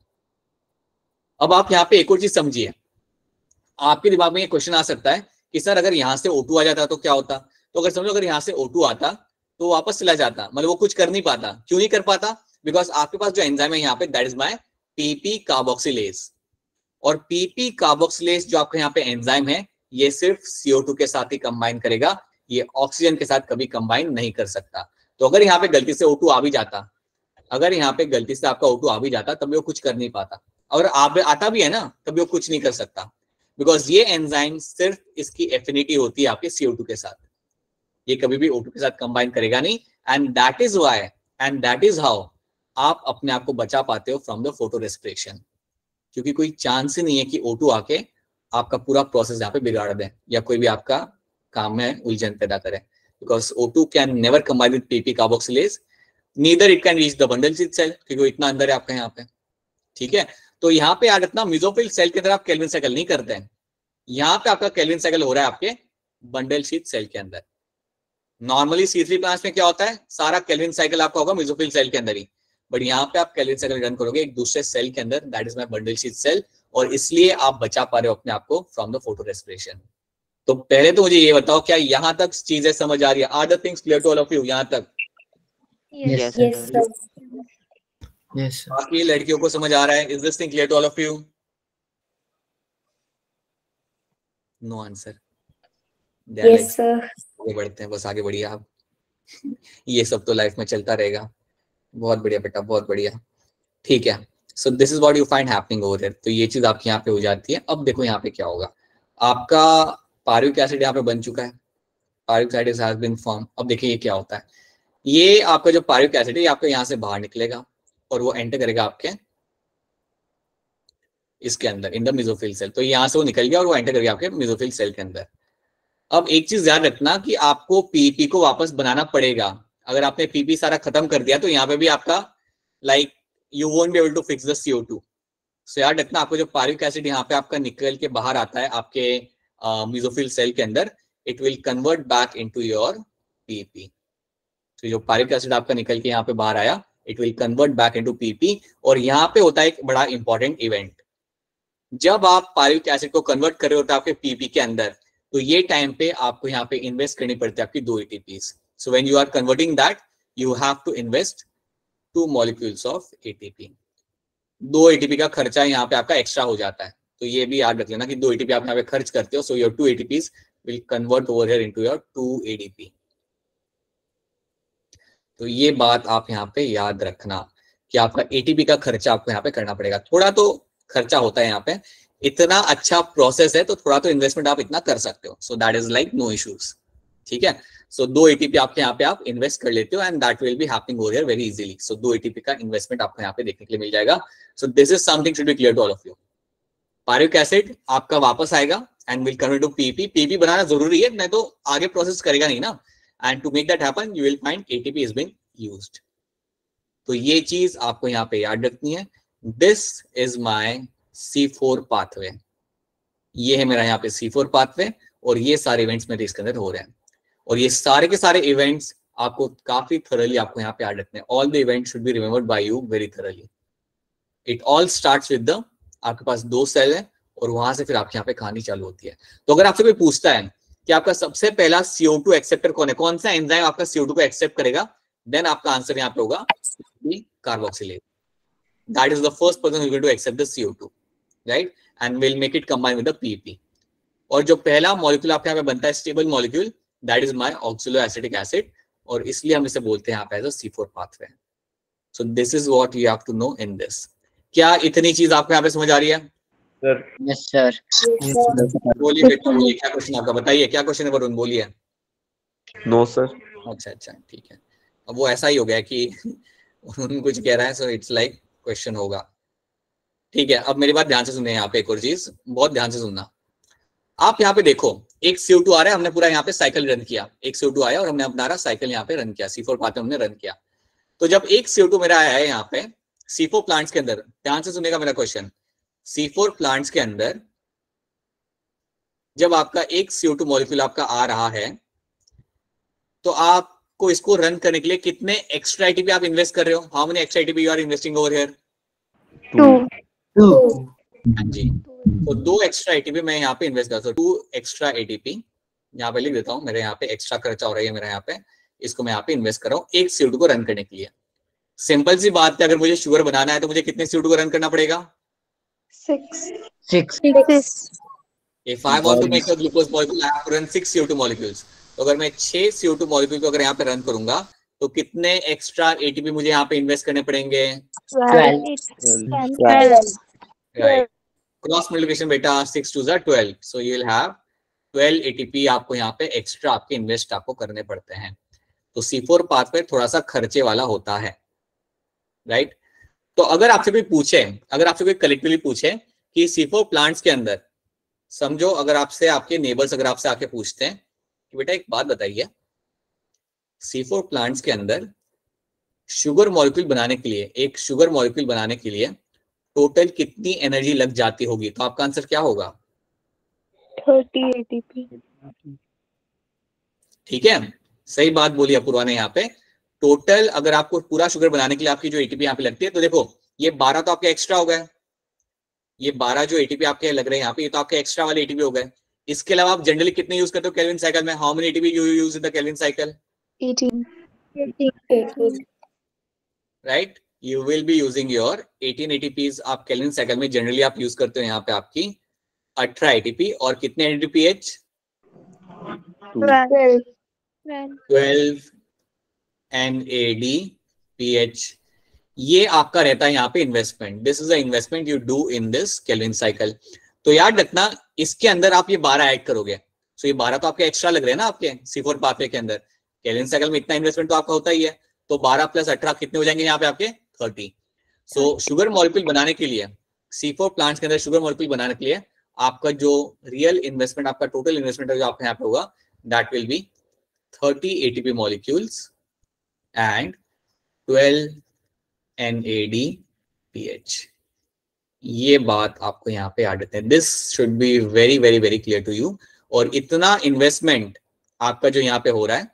अब आप यहाँ पे एक और चीज समझिए. आपके दिमाग में ये क्वेश्चन आ सकता है कि सर अगर यहाँ से O टू आ जाता तो क्या होता? तो अगर समझो अगर यहाँ से O टू आता तो वापस चला जाता, मतलब वो कुछ कर नहीं पाता. क्यों नहीं कर पाता? बिकॉज आपके पास जो एंजाइम है यहाँ पे that is my P P carboxylase. और P P कार्बोक्सिलेज जो आपके यहाँ पे एंजाइम है ये सिर्फ C O टू के साथ ही कंबाइन करेगा. ये ऑक्सीजन के साथ कभी कंबाइन नहीं कर सकता. तो अगर यहाँ पे गलती से O टू आ भी जाता, अगर यहाँ पे गलती से आपका O टू आ भी जाता तब वो कुछ कर नहीं पाता. और आप आता भी है ना तब वो कुछ नहीं कर सकता, बिकॉज ये एंजाइम सिर्फ इसकी एफिनिटी होती है आपके C O टू के साथ. ये कभी भी O टू के साथ कंबाइन करेगा नहीं. And that is why and that is how आप अपने आप को बचा पाते हो फ्रॉम द फोटो रेस्पिरेशन. क्योंकि कोई चांस ही नहीं है कि O टू आके आपका पूरा प्रोसेस यहाँ पे बिगाड़ दे या कोई भी आपका काम में उलझन पैदा करे. Because O two can never combine with P P carboxylase, neither it can reach the bundle sheath cell, क्योंकि वो इतना अंदर है आपका यहाँ पे. ठीक है, तो यहाँ पे याद रखना मेसोफिल सेल के अंदर आप केल्विन साइकिल नहीं करते हैं. यहाँ पे आपका केल्विन साइकिल हो रहा है आपके बंडल शीथ सेल के अंदर. नॉर्मली सी थ्री प्लांट्स में क्या होता है, सारा केल्विन साइकिल आपका होगा मेसोफिल सेल के अंदर ही. बट यहाँ पे आप केल्विन साइकिल रन करोगे एक दूसरे सेल के अंदर, that is my bundle sheath cell, और इसलिए आप बचा पा रहे हो अपने आप को फ्रॉम द फोटो रेस्पिरेशन। तो पहले तो मुझे ये बताओ, क्या यहां तक चीजें समझ आ रही है? Are the things clear to all of you यहां तक? Yes. Yes, sir. Yes, sir. बाकी लड़कियों को समझ आ रहा है? Is this thing clear to all of you? No answer. Yes, sir. आगे बढ़ते हैं, बस आगे बढ़िए आप। ये सब तो लाइफ में चलता रहेगा। बहुत बढ़िया बेटा, बहुत बढ़िया। ठीक है, so this is what you find happening over here. तो ये चीज आपके यहाँ पे हो जाती है। अब देखो यहाँ पे क्या होगा, आपका पारुविक एसिड यहाँ पे बन चुका है, pyruvic acid has been form. अब देखिए ये क्या होता है, ये आपका जो पारुविक एसिड है आपका यहाँ से बाहर निकलेगा और वो एंटर करेगा आपके इसके अंदर, इन द मेसोफिल सेल। तो यहाँ से वो निकल गया और वो एंटर करेगा आपके मेसोफिल सेल के अंदर। अब एक चीज याद रखना कि आपको पीपी को वापस बनाना पड़ेगा। अगर आपने पीपी सारा खत्म कर दिया तो यहाँ पे भी आपका like you won't be able to fix the C O two. So याद रखना, आपको जो पारुविक एसिड यहाँ पे आपका निकल के बाहर आता है आपके मेसोफिल सेल के अंदर, it will convert back into your PP. तो जो पारुविक एसिड आपका निकल के यहाँ पे बाहर आया, it will convert back into PP. और यहाँ पे होता है एक बड़ा इंपॉर्टेंट इवेंट, जब आप पारुविक एसिड को कन्वर्ट कर रहे होते हैं आपके पीपी के अंदर, तो ये टाइम पे आपको यहाँ पे इन्वेस्ट करनी पड़ती है आपकी दो ATPs. So when you are converting that, you have to invest two molecules of ATP. दो एटीपी का खर्चा यहाँ पे आपका एक्स्ट्रा हो जाता है। तो ये भी याद रख लेना कि दो एटीपी आप यहाँ पे खर्च करते हो, so your two ATPs will convert over here into your two ADP. तो ये बात आप यहाँ पे याद रखना कि आपका एटीपी का खर्चा आपको यहाँ पे करना पड़ेगा। थोड़ा तो खर्चा होता है यहाँ पे, इतना अच्छा प्रोसेस है तो थोड़ा तो इन्वेस्टमेंट आप इतना कर सकते हो। So that is like no issues. ठीक है, सो दो एटीपी आपके यहाँ पे आप इन्वेस्ट कर लेते हो and that will be happening over here very easily. So दो एटीपी का इन्वेस्टमेंट आपको यहाँ पे देखने के लिए मिल जाएगा। So this is something should be clear to all of you. Pyruvic acid आपका वापस आएगा and will convert to PP. PP बनाना जरूरी है, नहीं तो आगे प्रोसेस करेगा नहीं ना। And to make that happen you will find ATP is been used. तो ये चीज आपको यहाँ पे याद रखनी है। This is my C four pathway. ये है मेरा यहाँ पे सी फोर पाथवे और ये सारे इवेंट्स मेरे इसके अंदर हो रहे हैं। और ये सारे के सारे इवेंट्स आपको काफी थरली आपको यहाँ पे याद रखने हैं। All the events should be remembered by you very thoroughly. It all starts with the, आपके पास दो सेल है और वहां से फिर आपके यहाँ पे कहानी चालू होती है। तो अगर आपसे कोई पूछता है कि आपका सबसे पहला सी ओ टू एक्सेप्टर कौन है, कौन सा एंजाइम आपका सी ओ टू को एक्सेप्ट करेगा, देन आपका आंसर यहाँ पे होगा carboxylase. That is the first person who will to accept the C O two, right, and will make it combine with the PP. और जो पहला मॉलिक्यूल आपके यहाँ पे बनता है stable molecule, that is my oxaloacetic acid, और इसलिए हम इसे बोलते हैं यहाँ पे as a C four pathway. So this is what you have to know in this. क्या इतनी चीज आपको यहाँ पे समझ आ रही है? Sir Yes, sir. बोलिए बेटा, बोलिए क्या क्वेश्चन आपका, बताइए क्या क्वेश्चन है वरुण, बोलिए। No sir. अच्छा अच्छा ठीक है, अब वो ऐसा ही हो गया कि उन्होंने कुछ कह रहा है, सो इट्स लाइक क्वेश्चन होगा। ठीक है, अब मेरी बात ध्यान से सुनिए, यहाँ पे एक और चीज बहुत ध्यान से सुनना। आप यहाँ पे देखो, एक सी ओ टू आ रहा है, हमने पूरा यहाँ पे साइकिल रन किया। एक सी ओ टू आया और हमने अपना साइकिल यहाँ पे रन किया, सी फोर पाथ में हमने रन किया। तो जब एक सी ओ टू मेरा आया है यहाँ पे सी फोर प्लांट्स के अंदर, ध्यान से सुनेगा मेरा क्वेश्चन, सी फोर प्लांट्स के अंदर जब आपका एक सी ओ टू मॉलिक्यूल आपका आ रहा है, तो आपको इसको रन करने के लिए कितने एक्स्ट्रा एटीपी आप इन्वेस्ट कर रहे हो? How many extra ATP you are investing over here? Two. Two. हाँ जी, तो दो एक्स्ट्रा एटीपी मैं यहाँ पे इन्वेस्ट करता हूँ। टू एक्स्ट्रा एटीपी यहाँ पे लिख देता हूँ, मेरे यहाँ पे एक्स्ट्रा खर्चा हो रहा है मेरा यहाँ पे, इसको मैं यहाँ पे इन्वेस्ट कर रहा हूँ एक सी ओ टू को रन करने के लिए। सिंपल सी बात है, अगर मुझे शुगर बनाना है तो मुझे कितने सी ओ टू को रन करना पड़ेगा? Six. Six. Six. If I want to make a glucose molecule, I have to run six C O two molecules. तो अगर मैं छह सी ओ टू molecule को अगर यहाँ पे रन करूंगा तो कितने एक्स्ट्रा एटीपी मुझे यहाँ पे इन्वेस्ट करने पड़ेंगे? Twelve. Twelve. Right, cross multiplication बेटा, सिक्स टू ज़ा twelve, so you will have twelve ATP आपको यहाँ पे एक्स्ट्रा आपके इन्वेस्ट आपको करने पड़ते हैं। तो सी फोर पाथ पे थोड़ा सा खर्चे वाला होता है, राइट। तो अगर आपसे कोई पूछे, अगर आपसे कोई कलेक्टिवली पूछे कि सी फोर प्लांट्स के अंदर, समझो अगर आपसे आपके नेबर्स अगर आपसे आके पूछते हैं कि बेटा एक बात बताइए, सी फोर प्लांट्स के अंदर शुगर मॉलिक्यूल बनाने के लिए, एक शुगर मॉलिक्यूल बनाने के लिए टोटल कितनी एनर्जी लग जाती होगी, तो आपका आंसर क्या होगा? Thirty A T P. ठीक है, सही बात बोली अपूर्वा ने यहाँ पे। टोटल अगर आपको पूरा शुगर बनाने के लिए आपकी जो एटीपी यहाँ पे लगती है, तो देखो ये बारह तो आपके एक्स्ट्रा हो गए, ये बारह जो एटीपी आपके लग रहे हैं यहाँ पे, ये तो आपके एक्स्ट्रा वाले एटीपी हो गए। इसके अलावा आप जनरली कितने यूज करते हो केल्विन साइकिल में? How many ATP you use in the Calvin cycle? eighteen. Right, you will be using your eighteen ATPs आप केल्विन साइकिल में जनरली आप यूज करते हो यहाँ पे आपकी अठारह एटीपी और कितने एनएडीपीएच? Twelve. Twelve NADPH. ये आपका रहता है यहाँ पे investment. This is the investment you do in this Calvin cycle. तो याद रखना इसके अंदर आप ये बारह ऐड करोगे, सो ये बारह तो आपके एक्स्ट्रा लग रहे हैं ना आपके सी फोर पाथवे के अंदर। केल्विन साइकिल में इतना इन्वेस्टमेंट तो आपका होता ही है, तो बारह प्लस अठारह कितने हो जाएंगे यहाँ पे आपके? थर्टी। सो शुगर मॉलिक्यूल बनाने के लिए सी फोर प्लांट्स के अंदर शुगर मॉलिक्यूल बनाने के लिए आपका जो रियल इन्वेस्टमेंट, आपका टोटल इन्वेस्टमेंट जो आपके यहाँ पे होगा, that will be thirty ATP molecules and twelve NADPH. ये बात आपको यहाँ पे याद रखते हैं। This should be very very very clear to you. और इतना इन्वेस्टमेंट आपका जो यहाँ पे हो रहा है,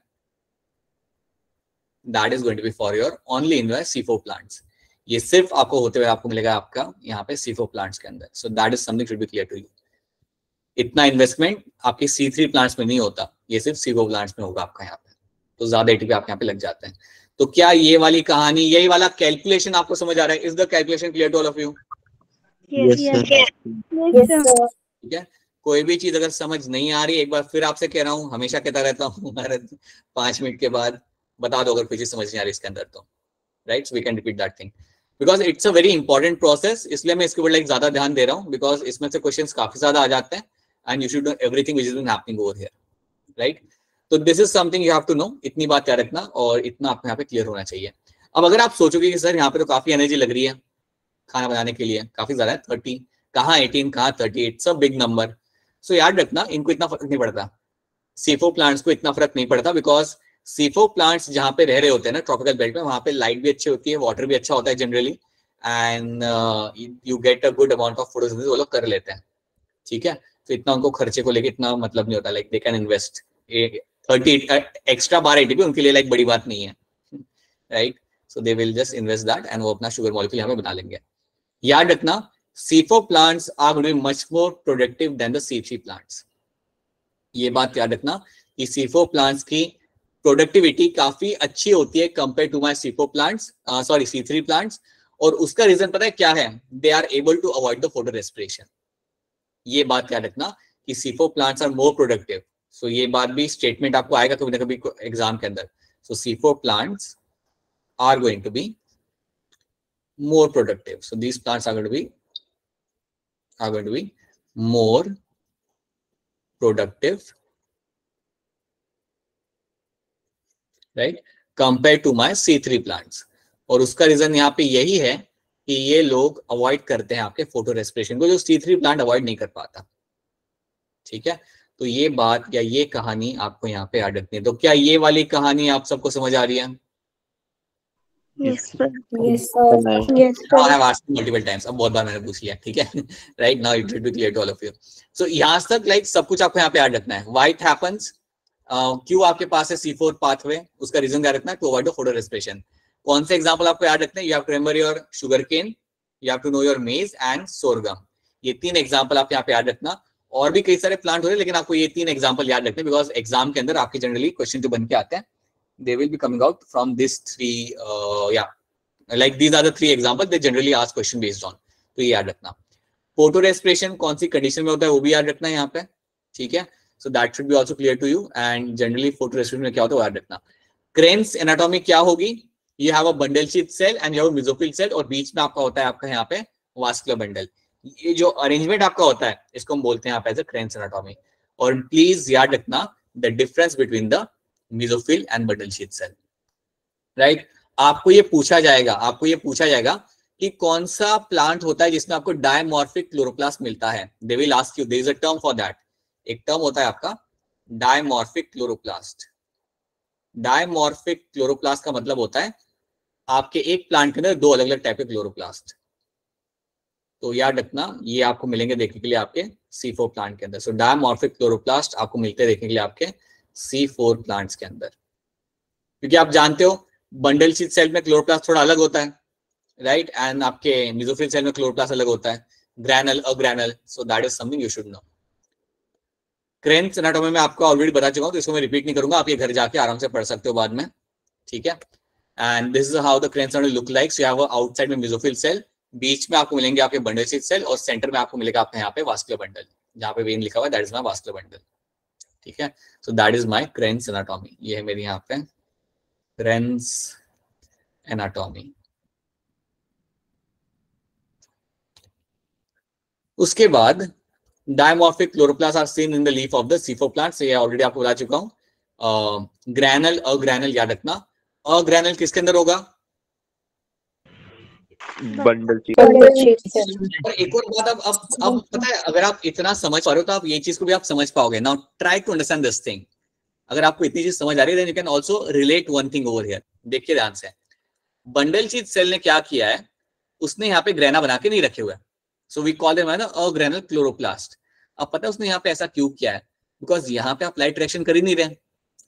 that is going to be for your only in your C four plants. ये सिर्फ आपको होते हुए आपको मिलेगा आपका यहाँ पे सी फोर प्लांट्स के अंदर। So that is something should be clear to you. इतना इन्वेस्टमेंट आपके सी थ्री प्लांट्स में नहीं होता, ये सिर्फ सी फोर प्लांट्स में होगा आपका यहाँ पे। तो ज्यादा एटीपी आपके यहाँ पे लग जाते हैं। तो क्या ये वाली कहानी, यही वाला कैलकुलेशन आपको समझ आ रहा है? Is the calculation clear to all of you? Yes, sir. ठीक है, कोई भी चीज अगर समझ नहीं आ रही, एक बार फिर आपसे कह रहा हूँ, हमेशा कहता रहता हूँ हर पांच मिनट के बाद बता दो अगर कोई चीज समझ नहीं आ रही इसके अंदर तो, right? We can repeat that thing because it's a very important process. इसलिए मैं इसके ऊपर लाइक ज्यादा ध्यान दे रहा हूँ बिकॉज इसमें से क्वेश्चंस काफी ज्यादा आ जाते हैं and you should know everything which is being happening over here, right? तो this is something you have to know. इतनी बात याद रखना और इतना आपको यहाँ पे क्लियर होना चाहिए। अब अगर आप सोचोगे कि सर यहाँ पे तो काफी एनर्जी लग रही है खाना बनाने के लिए, काफी ज्यादा है, थर्टी कहाँ एटीन कहाँ thirty, it's a big number. So याद रखना इनको इतना फर्क नहीं पड़ता, सी फोर प्लांट्स को इतना फर्क नहीं पड़ता बिकॉज सी फोर प्लांट्स जहाँ पे रह रहे होते हैं ना ट्रॉपिकल बेल्ट में, वहां पे लाइट भी अच्छी होती है, वाटर भी अच्छा होता है generally and you get a good amount of photosynthesis वो लोग कर लेते हैं, ठीक है? तो इतना उनको खर्चे को लेके इतना मतलब नहीं होता, like they can invest thirty extra बारह एटीपी उनके लिए लाइक बड़ी बात नहीं है, right? So they will just invest that and वो अपना शुगर मॉलिक्यूल यहाँ पे बना लेंगे। याद रखना C four plants are going to be much more productive than the C three plants. ये बात याद रखना कि सी फोर plants की प्रोडक्टिविटी काफी अच्छी होती है compare to my C four plants, sorry C three plants। और उसका रीजन पता है क्या है? They are able to avoid the photorespiration. ये बात याद रखना कि C four plants are more productive. So so, ये बात भी स्टेटमेंट आपको आएगा कभी ना कभी एग्जाम के अंदर। So C four plants are going to be more productive. So these plants are going to be are going to be more productive, right, compared to my C three plants. और उसका reason यहाँ पे यही है कि ये लोग avoid करते हैं आपके फोटो रेस्पिरेशन को, जो सी थ्री प्लांट अवॉइड नहीं कर पाता, ठीक है? तो ये बात या ये कहानी आपको यहाँ पे याद रखनी है। तो क्या ये वाली कहानी आप सबको समझ आ रही है? Yes, sir. Yes, sir. Yes, I sir. have asked multiple times. अब बहुत बार मैंने पूछ लिया, ठीक है? Right now it should be clear to all of you. So यहाँ तक like सब कुछ आपको यहाँ पे याद रखना है। Why it happens? uh, क्यों आपके पास है सी फोर pathway? उसका रीजन क्या रखना है? To avoid the photo respiration. कौन से एग्जाम्पल आपको याद रखना है? You have to remember your sugar cane, you have to know your maize and sorghum. ये तीन एग्जाम्पल आप यहाँ पे याद रखना। और भी कई सारे प्लांट हो रहे हैं लेकिन आपको ये तीन एग्जाम्पल याद रखने बिकॉज एग्जाम के अंदर आपके जनरली क्वेश्चन जो बन के आते हैं they will be coming out from this three uh, yeah like these are the three examples they generally ask question based on. तो ये याद रखना। फोटो रेस्पिरेशन कौन सी कंडीशन में होता है वो भी याद रखना है यहाँ पे, ठीक है? So that should be also clear to you and generally photorespiration में क्या होता है वो याद रखना। क्रेन्स एनाटॉमी क्या होगी? You have a bundle sheath cell and you have a mesophyll cell और बीच में आपका होता है आपका यहाँ पे वास्कुलर बंडल। ये जो अरेंजमेंट आपका होता है इसको हम बोलते हैं यहाँ पे एज अ क्रेन्स एनाटॉमी। और प्लीज याद रखना the difference between the mesophyll and bundle sheath cell, right? आपको ये पूछा जाएगा आपको ये पूछा जाएगा कि कौन सा प्लांट होता है जिसमें आपको डायमॉर्फिक क्लोरोप्लास्ट मिलता है। They will ask you, there is a term for that. एक टर्म होता है आपका डायमॉर्फिक क्लोरोप्लास्ट। डायमॉर्फिक क्लोरोप्लास्ट का मतलब होता है आपके एक प्लांट के अंदर दो अलग अलग टाइप के क्लोरोप्लास्ट। तो याद रखना ये आपको मिलेंगे देखने के लिए आपके सी फोर प्लांट के अंदर। सो डायमॉर्फिक क्लोरोप्लास्ट आपको मिलते हैं देखने के लिए आपके सी फोर प्लांट्स के अंदर, क्योंकि आप जानते हो बंडल शीथ सेल में क्लोरोप्लास्ट थोड़ा अलग होता है, राइट? एंड आपके मेसोफिल सेल में क्लोरोप्लास्ट अलग होता है। Granal, agranal, so that is something you should know. Kranz anatomy में आपको ऑलरेडी बता चुका हूं, तो इसको मैं रिपीट नहीं करूंगा, आप ये घर जाके आराम से पढ़ सकते हो बाद में, ठीक है। And this is how the Kranz anatomy look like. So you have outside में मेसोफिल सेल, बीच में आपको मिलेंगे आपके बंडल शीथ सेल, और सेंटर में आपको मिलेगा आपका यहाँ पे वास्कुलर बंडल, जहाँ पे वेन लिखा हुआ है that is my vascular bundle, ठीक है। So that is my Kranz anatomy, ये है मेरी यहाँ पे क्रेन्स एनाटॉमी। उसके बाद dimorphic chloroplast are seen in the leaf of the C four plant, से ये ऑलरेडी आपको बता चुका हूं। ग्रैनल, अ ग्रैनल याद रखना, अ ग्रैनल किसके अंदर होगा? Bundle sheath. और एक और बात, अब अब अब पता है, अगर आप इतना समझ पा रहे हो तो आप ये चीज को भी आप समझ पाओगे। Now try to understand this thing. अगर आपको इतनी चीज समझ आ रही है, then you can also relate one thing over here. देखिए ध्यान से, बंडल शीथ सेल ने क्या किया है, उसने यहाँ पे ग्रेना बना के नहीं रखे हुए, so we call them agranal chloroplast. अब पता है उसने यहाँ पे ऐसा क्यों किया है? बिकॉज यहाँ पे आप लाइट रिएक्शन कर ही नहीं रहे,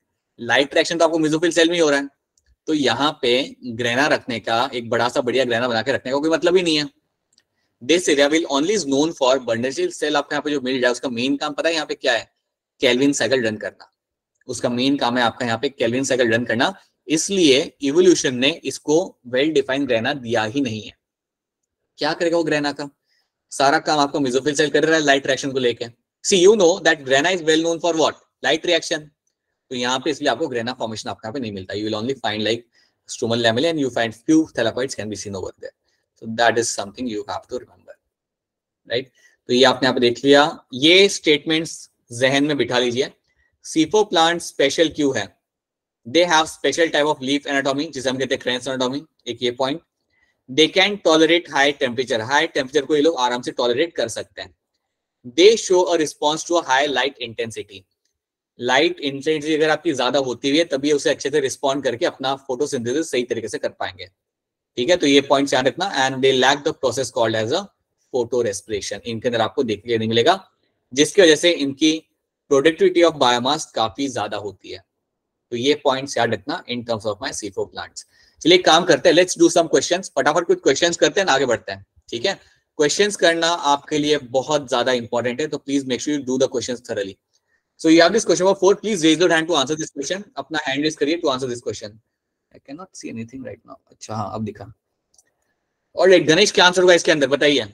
लाइट रिएक्शन तो आपको मेसोफिल सेल में ही हो रहा है, तो यहाँ पे ग्रेना रखने का, एक बड़ा सा बढ़िया ग्रेना बना के रखने का कोई मतलब ही नहीं है। This area will only is known for bundle sheath cell. आपको यहाँ पे जो मिल जाए उसका मेन काम पता है यहाँ पे क्या है? केल्विन साइकिल रन करना। उसका मेन काम है आपका यहाँ पे केल्विन साइकिल रन करना, इसलिए इवोल्यूशन ने इसको वेल डिफाइंड ग्रेना दिया ही नहीं है। क्या करेगा वो ग्रेना का? सारा काम आपको मेसोफिल सेल कर रहा है लाइट रिएक्शन को लेके। See you know that grana is well known for what? Light reaction. तो यहाँ पे इसलिए आपको ग्रेना फॉर्मेशन आपको यहाँ पे नहीं मिलता। You will only find like stromal lamella and you find few thylakoids can be seen over there. So that is something you have to remember, right. तो ये आपने यहाँ पे देख लिया, ये स्टेटमेंट्स जहन में बिठा लीजिए। सीफो प्लांट स्पेशल क्यों है? They have special type of leaf anatomy, जिसे हम कहते हैं क्रेन्स एनाटॉमी, एक ये point. They can tolerate high temperature, high temperature को ये लोग आराम से टॉलरेट कर सकते हैं। They show a response to a high light intensity, light intensity अगर आपकी ज्यादा होती हुई है तभी उसे अच्छे से रिस्पॉन्ड करके अपना फोटोसिंथेसिस सही तरीके से कर पाएंगे, ठीक है। तो ये पॉइंट याद रखना। And they lack the process called as a photorespiration, इनके अंदर आपको देखने के नहीं मिलेगा, जिसकी वजह से इनकी प्रोडक्टिविटी ऑफ बायोमास काफी ज्यादा होती है। तो ये पॉइंट्स याद रखना in terms of my C four plants. चलिए काम करते हैं, लेट्स डू सम क्वेश्चंस। फटाफट कुछ क्वेश्चंस करते हैं, आगे बढ़ते हैं, ठीक है। क्वेश्चंस करना आपके लिए बहुत ज्यादा इंपॉर्टेंट है, तो please make sure you do the questions thoroughly. So you have this question number four, please raise your hand to answer this question. अपना हैंड रेज करिए to answer this question. I can not see anything right now. अच्छा हाँ, अब दिखा। Alright, Ganesh क्या answer होगा इसके अंदर, बताइए।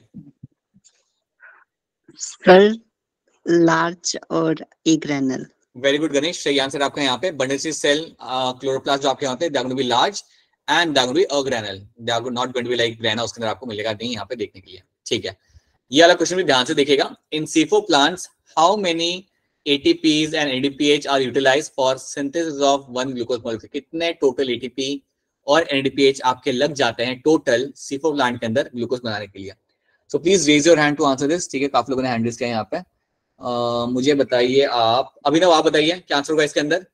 सर लार्ज और agranal. Very good Ganesh, सही आंसर आपका यहाँ पे। बंडल शीथ सेल क्लोरोप्लास्ट जो आपके यहाँ होते हैं, they are going to be large and they are going to be agranal, they are not going to be like grana, उसके अंदर आपको मिलेगा नहीं यहाँ पे देखने के लिए, ठीक है। ये वाला क्वेश्चन भी ध्यान से देखिएगा। In C four plants how many A T Ps and N A D P H are utilized for synthesis of one glucose molecule? कितने टोटल A T P और N A D P H आपके लग जाते हैं total सीफो plant के अंदर glucose बनाने के लिए? So please raise your hand to answer this, ठीक है। काफी लोगों ने हैंड रेज किया यहाँ पे। uh, मुझे बताइए आप, अभिनव आप बताइए क्या आंसर होगा इसके अंदर।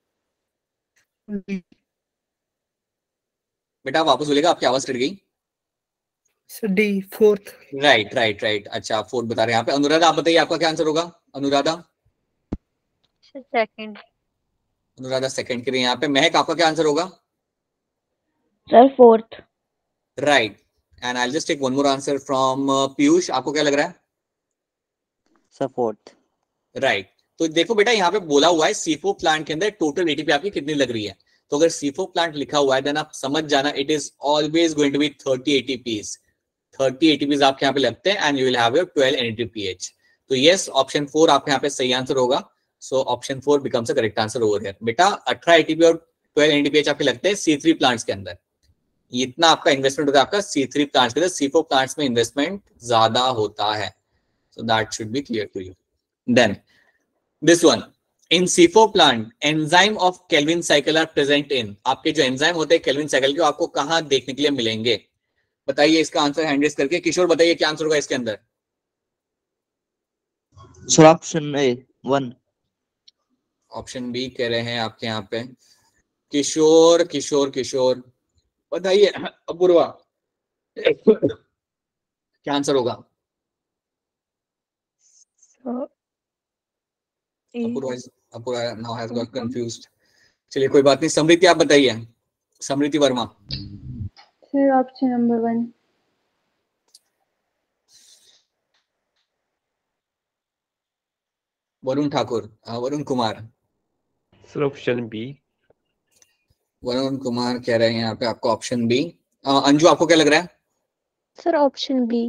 बेटा आप वापस बोलेगा, आपकी आवाज कट गई। D fourth. Right right right, अच्छा फोर्थ बता रहे हैं यहाँ पे। अनुराधा आप बताइए आपका क्या आंसर होगा। अनुराधा सेकंड। अनुराधा सेकंड के लिए यहाँ पे। महक आपका क्या आंसर होगा। Sir fourth. Right, and I just take one more answer from Piyush, आपको क्या लग रहा है। Sir fourth. राइट, तो देखो बेटा यहाँ पे बोला हुआ है सीफो प्लांट के अंदर टोटल एटीपी आपकी कितनी लग रही है, तो अगर सीफो प्लांट लिखा हुआ है देन आप समझ जाना it is always going to be thirty ATPs. Thirty ATPs आपके यहाँ पे लगते हैं and you will have your twelve N A D P H। तो यस, ऑप्शन फोर आपके यहाँ पे सही आंसर होगा। So option four becomes a correct answer over here. बेटा अठारह एटीपी और twelve N A D P H आपके लगते हैं सी थ्री प्लांट्स के अंदर। इतना आपका इन्वेस्टमेंट होता है आपका सी थ्री प्लांट्स के अंदर, सीफो प्लांट्स में इन्वेस्टमेंट ज्यादा होता है। So that should be clear to you. Then this one, in C four plant enzyme of Calvin cycle are present in. आपके जो एंजाइम होते हैं केल्विन साइकिल के, आपको कहां देखने के लिए मिलेंगे, बताइए इसका आंसर हैंड रेज करके। किशोर बताइए क्या आंसर होगा इसके अंदर। Sir option A one. Option B कह रहे हैं आपके यहाँ पे किशोर। किशोर किशोर बताइए। अपूर्वा क्या आंसर होगा। So, A. Apoorva Apoorva now has got confused. चलिए कोई बात नहीं, समृति आप बताइए। Smriti Verma. Sir option number one. Varun Thakur, uh, Varun Kumar, sir option B. Varun Kumar कह रहे हैं यहाँ पे आपको ऑप्शन बी। अंजू आपको क्या लग रहा है? Sir option B.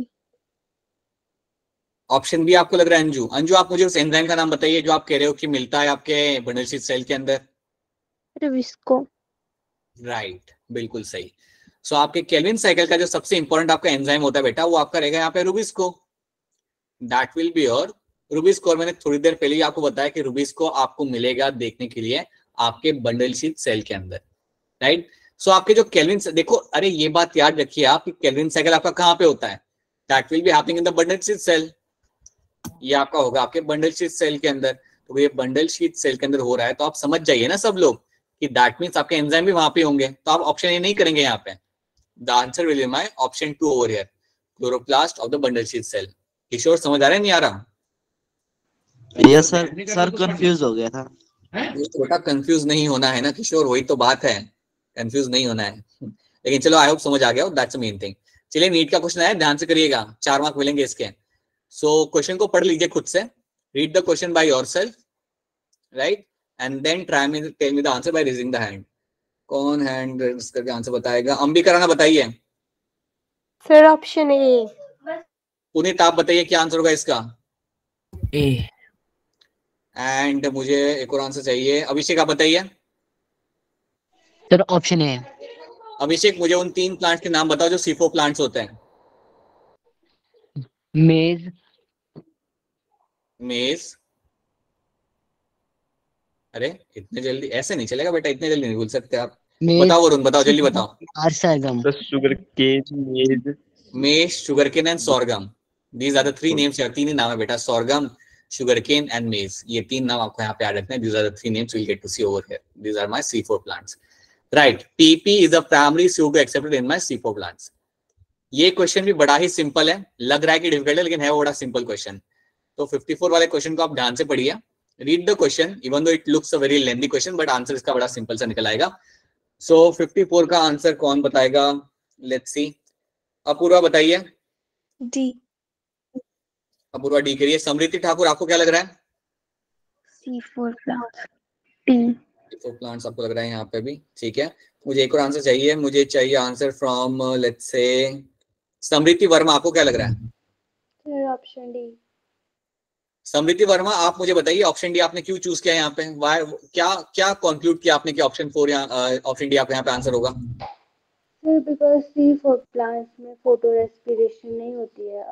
Option B आपको लग रहा है अंजू? अंजू आप मुझे उस एंजाइम का नाम बताइए जो आप कह रहे हो कि मिलता है आपके बंडल शीट सेल के अंदर। रुबिस्को। राइट, बिल्कुल सही। सो so, आपके केल्विन साइकिल का जो सबसे इंपॉर्टेंट आपका एंजाइम होता है बेटा, वो आपका रहेगा यहाँ पे RuBisCO. That will be your RuBisCO. और मैंने थोड़ी देर पहले ही आपको बताया कि रुबिस्को आपको मिलेगा देखने के लिए आपके बंडल शीट सेल के अंदर, राइट। सो आपके जो केल्विन, देखो अरे ये बात याद रखिए आप कि केल्विन साइकिल आपका कहाँ पे होता है? That will be happening in the bundle sheath cell. ये आपका होगा आपके बंडल शीट सेल के अंदर। तो ये बंडल शीट सेल के अंदर हो रहा है, तो आप समझ जाइए ना सब लोग कि दैट मींस आपके एंजाइम भी वहां पे होंगे। तो आप ऑप्शन ए नहीं करेंगे यहाँ पे। The answer will be my option two over here, chloroplast of the bundle sheath cell. Kishore समझ आ रहा है नहीं आ रहा? यस सर, सर कंफ्यूज हो गया था। बेटा कंफ्यूज नहीं होना है ना किशोर, वही तो बात है, कंफ्यूज नहीं होना है। लेकिन चलो आई होप समझ आ गया, दैट्स द मेन थिंग। चलिए नीट का क्वेश्चन आया, ध्यान से करिएगा, चार मार्क मिलेंगे इसके। सो क्वेश्चन को पढ़ लीजिए खुद से, read the question by yourself, right, and then try me tell me the answer by raising the hand. कौन हैंड रेज करके आंसर बताएगा? अंबिका राणा बताइए। सर ऑप्शन ए। पुनीत आप बताइए क्या आंसर होगा इसका? ए। एंड मुझे एक और आंसर चाहिए, अभिषेक आप बताइए। सर ऑप्शन ए। अभिषेक मुझे उन तीन प्लांट्स के नाम बताओ जो सी फोर प्लांट्स होते हैं। मेज। मेज। अरे इतने जल्दी ऐसे नहीं चलेगा बेटा, इतने जल्दी नहीं भूल सकते आप। बताओ वरुण, बताओ जल्दी बताओ। सरगम। Sugar cane, maize, maize, sugarcane and sorghum, these are the three names. तीन ही नाम है बेटा, सोरगम, शुगरकेन एंड मेज। ये तीन नाम आपको यहाँ पे याद रखना है। These are the three names will get to see over here. These are my C four plants, right. PP is the primary pseudo accepted in my C four plants. ये क्वेश्चन भी बड़ा ही सिंपल है, लग रहा है कि difficult है लेकिन है बड़ा सिंपल क्वेश्चन। तो फिफ्टी फोर वाले क्वेश्चन को आप ध्यान से पढ़िए, read the question, even though it looks a very lengthy question, but answer इसका बड़ा सिंपल सा निकल आएगा। सो फिफ्टी फोर का आंसर कौन बताएगा? Let's see. अपूर्वा बताइए। डी। अपूर्वा डी करिए। समृद्धि ठाकुर आपको क्या लग रहा है? C four plants. T. Four plants आपको लग रहा है यहाँ पे भी, ठीक है। मुझे एक और आंसर चाहिए, मुझे चाहिए आंसर फ्रॉम लेट्स से समृद्धि वर्मा, आपको क्या लग रहा है? Sir option D. Samriddhi Verma आप मुझे बताइए ऑप्शन डी आपने क्यों चूज किया यहाँ पे? वाई, क्या क्या कंक्लूड किया आपने कि ऑप्शन फोर यहाँ ऑप्शन डी आपका यहाँ पे आंसर होगा? Sir because C four plants में फोटो रेस्पिरेशन नहीं होती है।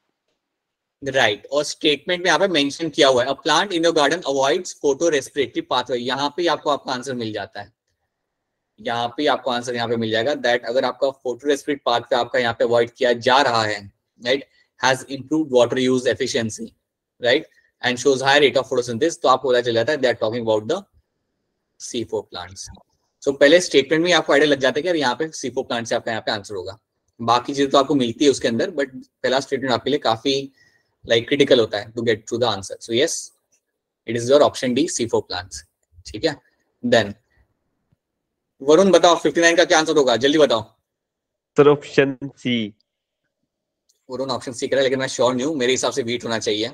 Right right. और स्टेटमेंट में यहाँ पे मेंशन किया हुआ है, a plant in your garden avoids photorespiratory pathway. यहाँ पे आपको आपका आंसर मिल जाता है, यहाँ पे आपको आंसर यहाँ पे मिल जाएगा दैट अगर आपका फोटो रेस्पिरेटरी पाथवे आपका यहाँ पे अवॉइड किया जा रहा है, right, has improved water use efficiency, right, and shows high rate of photosynthesis, तो आपको पता चल जाता है they are talking about the C four plants. So पहले स्टेटमेंट में आपको आइडिया लग जाता है कि यार यहाँ पे सी फोर प्लांट से आपका यहाँ पे आंसर होगा। बाकी चीजें तो आपको मिलती है उसके अंदर, बट पहला स्टेटमेंट आपके लिए काफी लाइक क्रिटिकल होता है to get to the answer. So yes, it is your option D, C four plants, ठीक है। देन वरुण बताओ फिफ्टी नाइन का क्या आंसर होगा, जल्दी बताओ। Sir option C. Varun option C करा, लेकिन मैं श्योर नहीं हूँ, मेरे हिसाब से वीट होना चाहिए।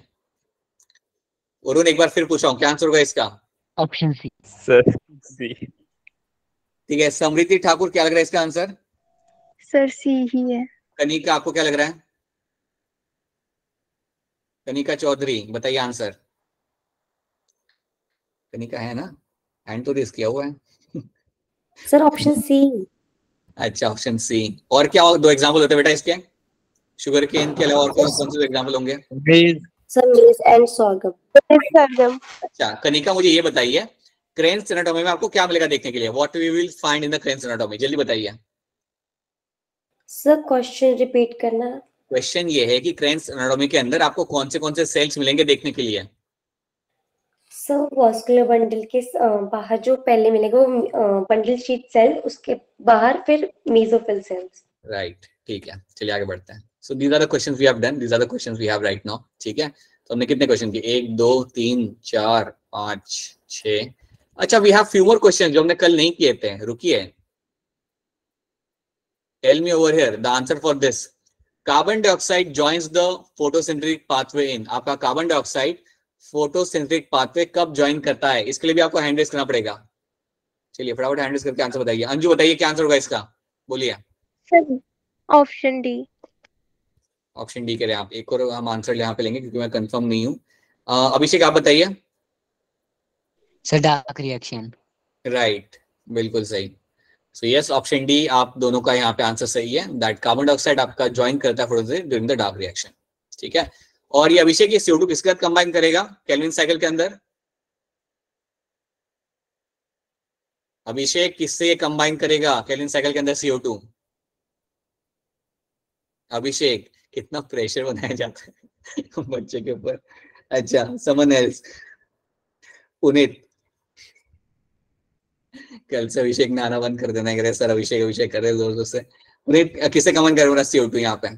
वरुण एक बार फिर पूछा हूँ, क्या आंसर होगा इसका? Option C. Sir C. ठीक है। समृद्धि ठाकुर क्या लग रहा है इसका आंसर? सर सी ही है। कनिका आपको क्या लग रहा है? कनिका चौधरी बताइए आंसर। कनिका है ना, हैंड तो रेस किया हुआ है। Sir option C. अच्छा ऑप्शन सी। और क्या दो एग्जांपल होते हैं बेटा इसके? शुगर केन के अलावा और कौन कौन से एग्जांपल होंगे? सर मेज एंड सोरगम। सोरगम। अच्छा कनिका मुझे ये बताइए, क्रेन्स एनाटॉमी में आपको क्या मिलेगा देखने के लिए? What we will find in the Kranz anatomy, जल्दी बताइए। सर क्वेश्चन रिपीट करना। क्वेश्चन ये है कि क्रेन्स एनाटॉमी के अंदर आपको कौन से कौन से सेल्स मिलेंगे देखने के लिए? सर वॉस्कुलर बंडल के बाहर जो पहले मिलेगा वो बंडल शीट सेल, उसके बाहर फिर मेसोफिल सेल्स। राइट, ठीक है, चलिए आगे बढ़ते हैं। So these are the questions we have done, these are the questions we have right now, ठीक है। तो हमने कितने क्वेश्चन किए? एक, दो, तीन, चार, पांच, छह। अच्छा we have few more question जो हमने कल नहीं किए थे, रुकिए। Tell me over here the answer for this. Carbon dioxide joins the photosynthetic pathway in, आपका कार्बन डाइऑक्साइड फोटोसिंथेटिक पाथवे कब ज्वाइन करता है, इसके लिए भी आपको हैंड रेज करना पड़ेगा। चलिए फटाफट हैंड रेज करके आंसर बताइए। अंजू बताइए क्या आंसर होगा इसका, बोलिए। Sir option D. Option D करें आप, एक और हम आंसर यहाँ पे लेंगे क्योंकि मैं कंफर्म नहीं हूँ। अभिषेक आप बताइए। Sir dark reaction. राइट, बिल्कुल सही। सो यस, ऑप्शन डी आप दोनों का यहाँ पे आंसर सही है, दैट कार्बन डाइऑक्साइड आपका ज्वाइन करता है photosynthesis during the dark reaction. ठीक है, और ये अभिषेक ये सी ओ टू किसके साथ कंबाइन करेगा केल्विन साइकिल के अंदर? अभिषेक किससे ये कंबाइन करेगा केल्विन साइकिल के अंदर सी ओ टू? अभिषेक, कितना प्रेशर बनाया जाता है बच्चे के ऊपर। अच्छा, समन एल्स। पुनीत, कल से अभिषेक ने आना बंद कर देना है, सर अभिषेक अभिषेक कर रहे जोर जोर से। पुनीत किससे कंबाइन करेगा सी ओ टू यहाँ पे?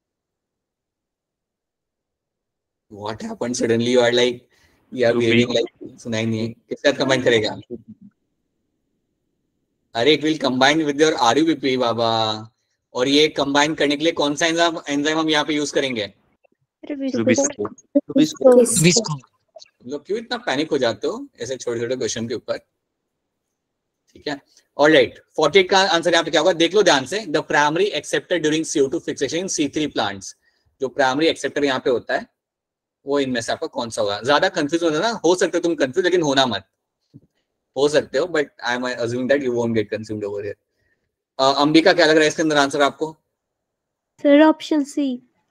What happened suddenly? You are like, you are behaving like सुनाई नहीं है। किसके साथ कंबाइन करेगा? अरे it will combine with your R U B P बाबा। और ये कंबाइन करने के लिए कौन सा एंजाइम एंजाइम हम यहाँ पे यूज करेंगे? विस्को। लोग क्यों इतना पैनिक हो जाते हो ऐसे छोटे छोटे क्वेश्चन के ऊपर? ठीक है, ऑलराइट। फोर्टी एट का आंसर यहाँ पे क्या होगा देख लो ध्यान से। The primary acceptor during C O two fixation in C three plants. जो प्राइमरी एक्सेप्टर यहाँ पे होता है वो इनमें से आपका कौन सा होगा? ज्यादा कंफ्यूज होता है ना, हो सकता है तुम कंफ्यूज, लेकिन होना मत। हो सकते हो but I am assuming that you won't get confused over here. Ambika क्या लग रहा है इसके अंदर आंसर आपको? Sir option C.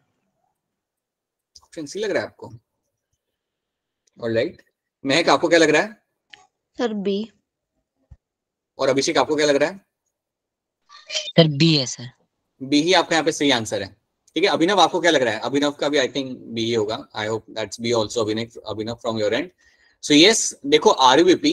Option C लग रहा है आपको? ऑलराइट। महक आपको क्या लग रहा है? Sir B. और अभिषेक आपको क्या लग रहा है? सर बी है सर। बी ही आपका यहाँ पे सही आंसर है। ठीक है, अभिनव आपको क्या लग रहा है? अभिनव का भी आई थिंक बी ही होगा। I hope that's B also Abhinav Abhinav from your end. So yes, देखो RuBP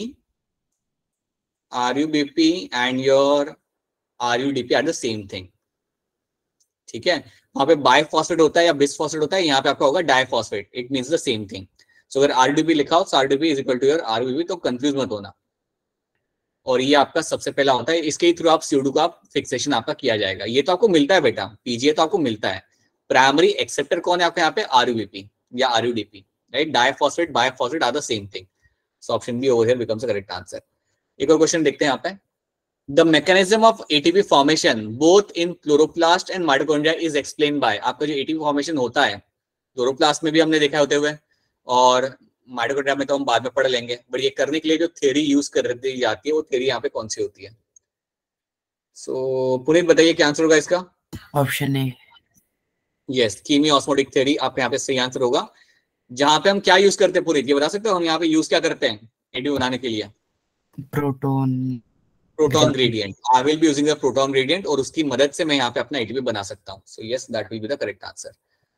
RuBP and your RuDP are the same thing. ठीक है, वहां पे बायफॉस्फेट होता है या बिसफॉस्फेट होता है, यहाँ पे आपका होगा diphosphate. It means the same thing. So अगर आरयूडीपी लिखा हो तो RuDP is equal to your RuBP, तो कंफ्यूज मत होना। और ये आपका सबसे पहला होता है, इसके थ्रू आप सी ओ टू का फिक्सेशन आपका किया जाएगा। ये तो आपको मिलता है बेटा, पीजीए तो आपको मिलता है। प्राइमरी एक्सेप्टर कौन है आपके यहाँ पे? आरयूबीपी या RuDP, right? Diphosphate biphosphate are the same thing. So option B over here becomes the correct answer. एक और क्वेश्चन देखते हैं यहाँ पे। The mechanism of ATP formation both in chloroplast and mitochondria is explain by. आपका जो ATP formation होता है क्लोरोप्लास्ट में भी हमने देखा होते हुए, और माइटोकॉन्ड्रिया में तो हम बाद में पढ़ लेंगे, बट ये करने के लिए जो थ्योरी यूज कर दी जाती है वो थ्योरी यहाँ पे कौन सी होती है? सो so, पुनीत बताइए क्या आंसर होगा इसका? Option A. Yes, chemiosmotic theory आपके यहाँ पे सही आंसर होगा। जहां पे हम क्या यूज करते हैं पुनीत, ये बता सकते हो? हम यहाँ पे यूज क्या करते हैं एटीपी बनाने के लिए? Proton proton gradient. I will be using the proton gradient, और उसकी मदद से मैं यहाँ पे अपना एटीपी बना सकता हूँ। So yes, that will be the correct answer.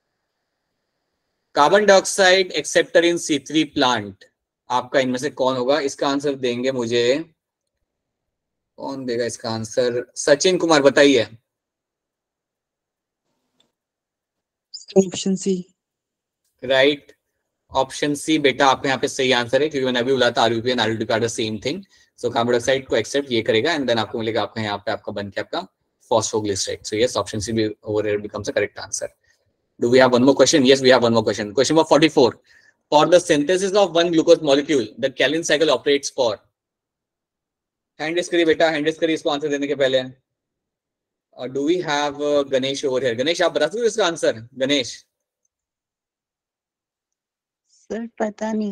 Carbon dioxide acceptor in C three plant आपका इनमें से कौन होगा? इसका आंसर देंगे मुझे, कौन देगा इसका आंसर? सचिन कुमार बताइए। Option C. Right, option C बेटा आपके यहाँ पे सही आंसर है, क्योंकि मैंने अभी बोला था RuP and RuDP are the same thing. So carbon dioxide को एक्सेप्ट ये करेगा एंड देन आपको मिलेगा आपका यहाँ पे आपका बन के आपका phosphoglyceride. So yes, option C भी over here becomes the correct answer. Do we have one more question? Yes, we have one more question. Question number forty-four. For the synthesis of one glucose molecule, the Calvin cycle operates for. Hand raise करिए बेटा, hand raise करिए इसको answer देने के पहले। Uh, do we have uh, Ganesh over here? Ganesh आप बता सकते हो इसका आंसर? गणेश। सर पता नहीं।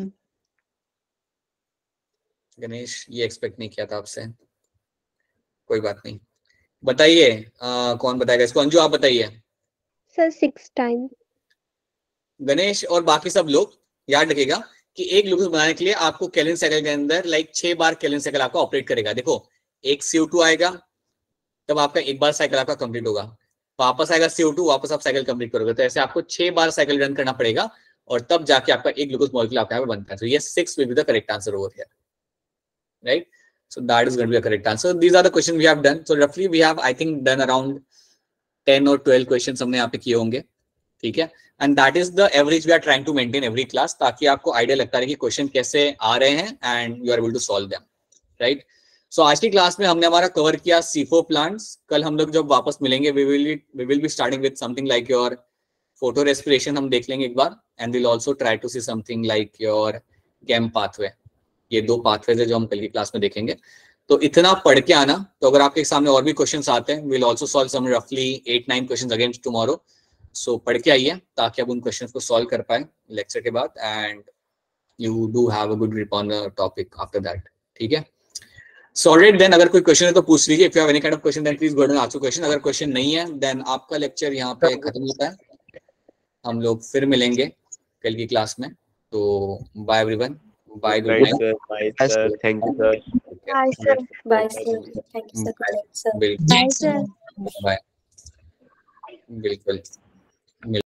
गणेश ये एक्सपेक्ट नहीं किया था आपसे, कोई बात नहीं। बताइए uh, कौन बताएगा इसको? अंजू आप बताइए। Sir six time. गणेश और बाकी सब लोग याद रखिएगा कि एक ग्लूकोज बनाने के लिए आपको केल्विन साइकिल के अंदर लाइक छह बार केल्विन साइकिल आपका ऑपरेट करेगा। देखो, एक सी ओ टू आएगा तब आपका एक बार साइकिल आपका कंप्लीट होगा, वापस आएगा सी ओ टू, वापस आप साइकिल कंप्लीट करोगे। तो ऐसे आपको छह बार साइकिल रन करना पड़ेगा और तब जाके आपका एक ग्लूकोज मॉलिक्यूल आपका यहाँ पे बनता है। तो ये six will be the correct answer over here, right? So that is going to be a correct answer. These are the questions we have done. So roughly we have I think done around ten or twelve questions हमने यहाँ पे किए होंगे, ठीक है? And that is the average we are trying to maintain every class, ताकि आपको idea लगता रहे कि क्वेश्चन कैसे आ रहे हैं and you are able to solve them, right? So आज की क्लास में हमने हमारा कवर किया सी फोर प्लांट्स। कल हम लोग जब वापस मिलेंगे we will be we will be starting with something like your photorespiration हम देख लेंगे एक बार, and will also try to see something like your CAM pathway. ये दो पाथवेज है जो हम कल की क्लास में देखेंगे। तो इतना पढ़ के आना। तो अगर आपके सामने और भी क्वेश्चंस आते हैं, विल आल्सो सॉल्व सम रफली eight nine questions again tomorrow. So पढ़ के आइए ताकि आप उन क्वेश्चंस को सॉल्व कर पाए लेक्चर के बाद, and you do have a good grip on the topic after that. ठीक है, सॉलिड। देन अगर कोई क्वेश्चन है तो पूछ लीजिए। If you have any kind of question then please go and ask question. अगर क्वेश्चन नहीं है देन आपका लेक्चर यहाँ पे खत्म होता है। हम लोग फिर मिलेंगे कल की क्लास में। तो bye everyone, bye, good Right, night. sir. Bye, sir. Thank you, sir. Bye, sir. Bye, sir. Thank you, sir. Good night, sir. बिल्कुल, Bye, sir. बाय, बिल्कुल।